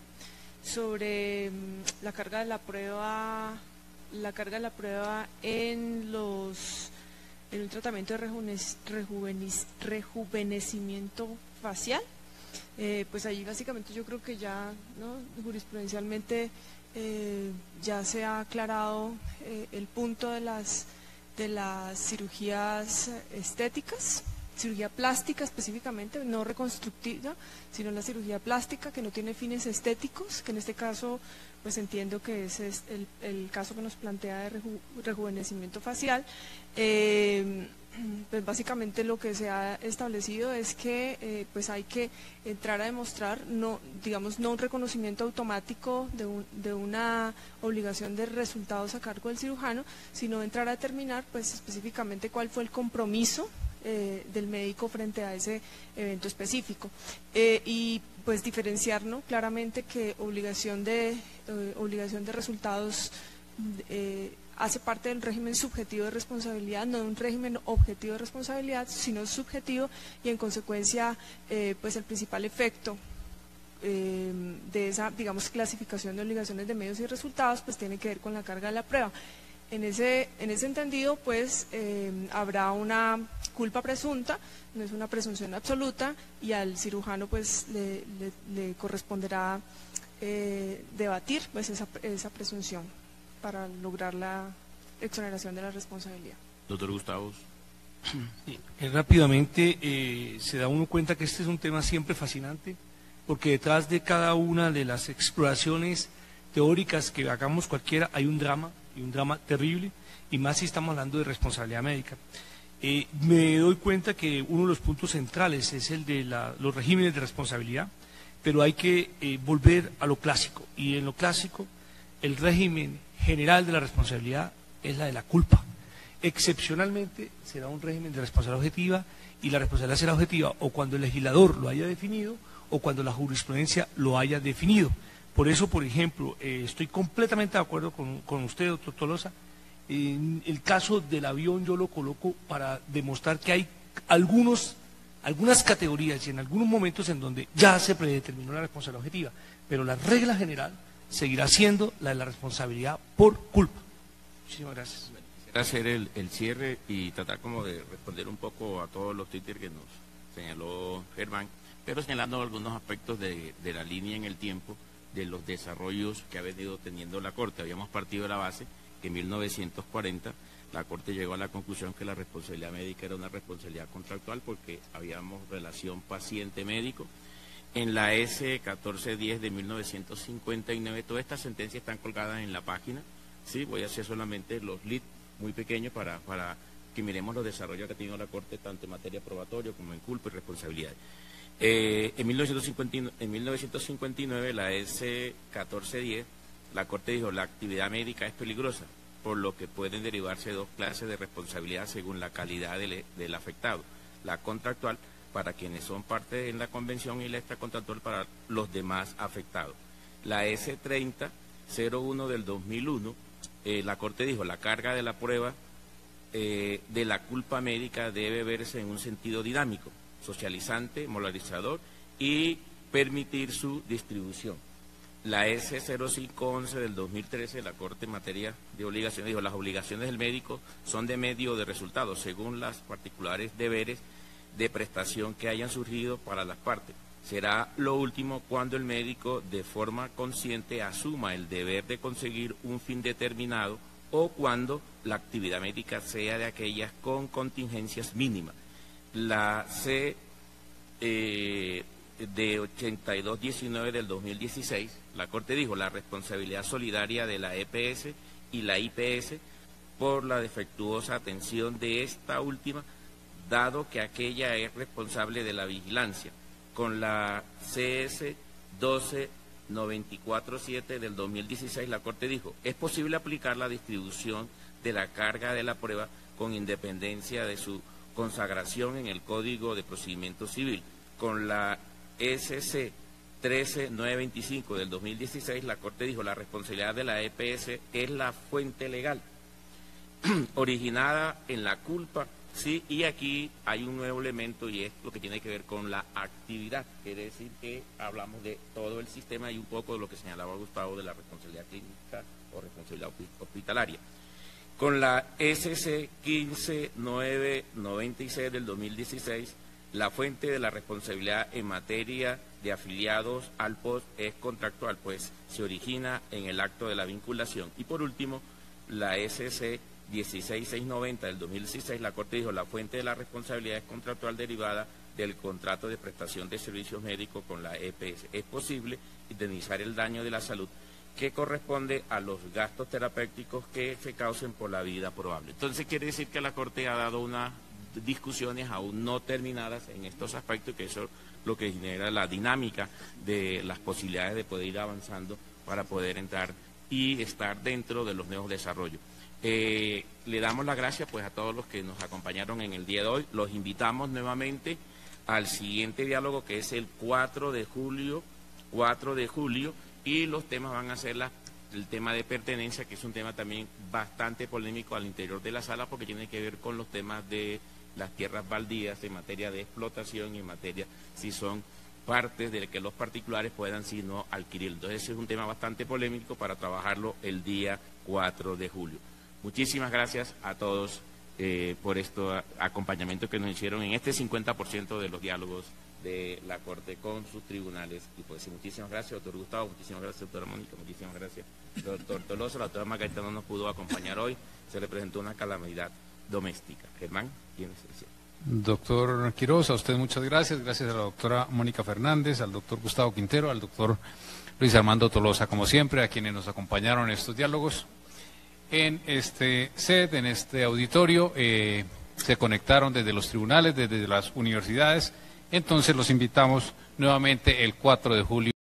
sobre mm, la carga de la prueba, la carga de la prueba en los en un tratamiento de rejuvenes, rejuvenis, rejuvenecimiento facial. Eh, pues allí básicamente yo creo que ya, ¿no?, jurisprudencialmente eh, ya se ha aclarado eh, el punto de las de las cirugías estéticas, cirugía plástica específicamente, no reconstructiva, sino la cirugía plástica que no tiene fines estéticos, que en este caso pues entiendo que ese es el, el caso que nos plantea de reju, rejuvenecimiento facial. Eh, pues básicamente lo que se ha establecido es que eh, pues hay que entrar a demostrar, no, digamos, no un reconocimiento automático de, un, de una obligación de resultados a cargo del cirujano, sino entrar a determinar pues específicamente cuál fue el compromiso Eh, del médico frente a ese evento específico eh, y pues diferenciar, ¿no?, claramente que obligación de eh, obligación de resultados eh, hace parte del régimen subjetivo de responsabilidad, no de un régimen objetivo de responsabilidad, sino subjetivo, y en consecuencia eh, pues el principal efecto eh, de esa, digamos, clasificación de obligaciones de medios y resultados pues tiene que ver con la carga de la prueba. En ese, en ese entendido, pues, eh, habrá una culpa presunta, no es una presunción absoluta, y al cirujano, pues, le, le, le corresponderá eh, debatir, pues, esa, esa presunción para lograr la exoneración de la responsabilidad. Doctor Gustavo. Sí, rápidamente eh, se da uno cuenta que este es un tema siempre fascinante, porque detrás de cada una de las exploraciones teóricas que hagamos cualquiera hay un drama, y un drama terrible, y más si estamos hablando de responsabilidad médica. Eh, me doy cuenta que uno de los puntos centrales es el de la, los regímenes de responsabilidad, pero hay que eh, volver a lo clásico, y en lo clásico el régimen general de la responsabilidad es la de la culpa. Excepcionalmente será un régimen de responsabilidad objetiva, y la responsabilidad será objetiva o cuando el legislador lo haya definido o cuando la jurisprudencia lo haya definido. Por eso, por ejemplo, eh, estoy completamente de acuerdo con, con usted, doctor Tolosa. En el caso del avión yo lo coloco para demostrar que hay algunos, algunas categorías y en algunos momentos en donde ya se predeterminó la responsabilidad objetiva, pero la regla general seguirá siendo la de la responsabilidad por culpa. Muchísimas gracias. Quisiera hacer el, el cierre y tratar como de responder un poco a todos los twitters que nos señaló Germán, pero señalando algunos aspectos de, de la línea en el tiempo de los desarrollos que ha venido teniendo la Corte. Habíamos partido de la base que en mil novecientos cuarenta la Corte llegó a la conclusión que la responsabilidad médica era una responsabilidad contractual porque habíamos relación paciente-médico. En la S catorce diez de mil novecientos cincuenta y nueve, todas estas sentencias están colgadas en la página. Sí, voy a hacer solamente los leads muy pequeños para, para que miremos los desarrollos que ha tenido la Corte tanto en materia probatoria como en culpa y responsabilidad. Eh, en, mil novecientos cincuenta, en mil novecientos cincuenta y nueve, la S catorce diez, la Corte dijo la actividad médica es peligrosa, por lo que pueden derivarse dos clases de responsabilidad según la calidad del, del afectado, la contractual para quienes son parte en la convención y la extracontractual para los demás afectados. La S treinta cero uno del dos mil uno, eh, la Corte dijo la carga de la prueba eh, de la culpa médica debe verse en un sentido dinámico, socializante, moralizador y permitir su distribución. La S cero cinco once del dos mil trece, la Corte en materia de obligaciones, dijo las obligaciones del médico son de medio o de resultados, según las particulares deberes de prestación que hayan surgido para las partes. Será lo último cuando el médico de forma consciente asuma el deber de conseguir un fin determinado o cuando la actividad médica sea de aquellas con contingencias mínimas. La C eh, de ochenta y dos diecinueve del dos mil dieciséis, la Corte dijo la responsabilidad solidaria de la E P S y la I P S por la defectuosa atención de esta última, dado que aquella es responsable de la vigilancia. Con la C S doce noventa y cuatro siete del dos mil dieciséis, la Corte dijo, es posible aplicar la distribución de la carga de la prueba con independencia de su consagración en el Código de Procedimiento Civil. Con la S C trece novecientos veinticinco del dos mil dieciséis, la Corte dijo, la responsabilidad de la E P S es la fuente legal originada en la culpa. Sí, y aquí hay un nuevo elemento y es lo que tiene que ver con la actividad, quiere decir que hablamos de todo el sistema y un poco de lo que señalaba Gustavo de la responsabilidad clínica o responsabilidad hospitalaria. Con la S C quince novecientos noventa y seis del dos mil dieciséis, la fuente de la responsabilidad en materia de afiliados al P O S es contractual, pues se origina en el acto de la vinculación. Y por último, la S C dieciséis mil seiscientos noventa del dos mil dieciséis, la Corte dijo la fuente de la responsabilidad es contractual derivada del contrato de prestación de servicios médicos con la E P S. Es posible indemnizar el daño de la salud que corresponde a los gastos terapéuticos que se causen por la vida probable. Entonces quiere decir que la Corte ha dado unas discusiones aún no terminadas en estos aspectos, que eso es lo que genera la dinámica de las posibilidades de poder ir avanzando para poder entrar y estar dentro de los nuevos desarrollos. Eh, le damos las gracias pues a todos los que nos acompañaron en el día de hoy. Los invitamos nuevamente al siguiente diálogo, que es el cuatro de julio, cuatro de julio, y los temas van a ser la, el tema de pertenencia, que es un tema también bastante polémico al interior de la sala, porque tiene que ver con los temas de las tierras baldías en materia de explotación y en materia si son partes de que los particulares puedan si no adquirir. Entonces ese es un tema bastante polémico para trabajarlo el día cuatro de julio. Muchísimas gracias a todos eh, por este acompañamiento que nos hicieron en este cincuenta por ciento de los diálogos de la Corte con sus tribunales. Y pues muchísimas gracias, doctor Gustavo, muchísimas gracias, doctora Mónica, muchísimas gracias, doctor Tolosa. La doctora Margarita no nos pudo acompañar hoy, se le presentó una calamidad doméstica. Germán, ¿quién es ese? Doctor Quiroz, a usted muchas gracias, gracias a la doctora Mónica Fernández, al doctor Gustavo Quintero, al doctor Luis Armando Tolosa, como siempre, a quienes nos acompañaron en estos diálogos. En este set, en este auditorio, eh, se conectaron desde los tribunales, desde las universidades, entonces los invitamos nuevamente el cuatro de julio.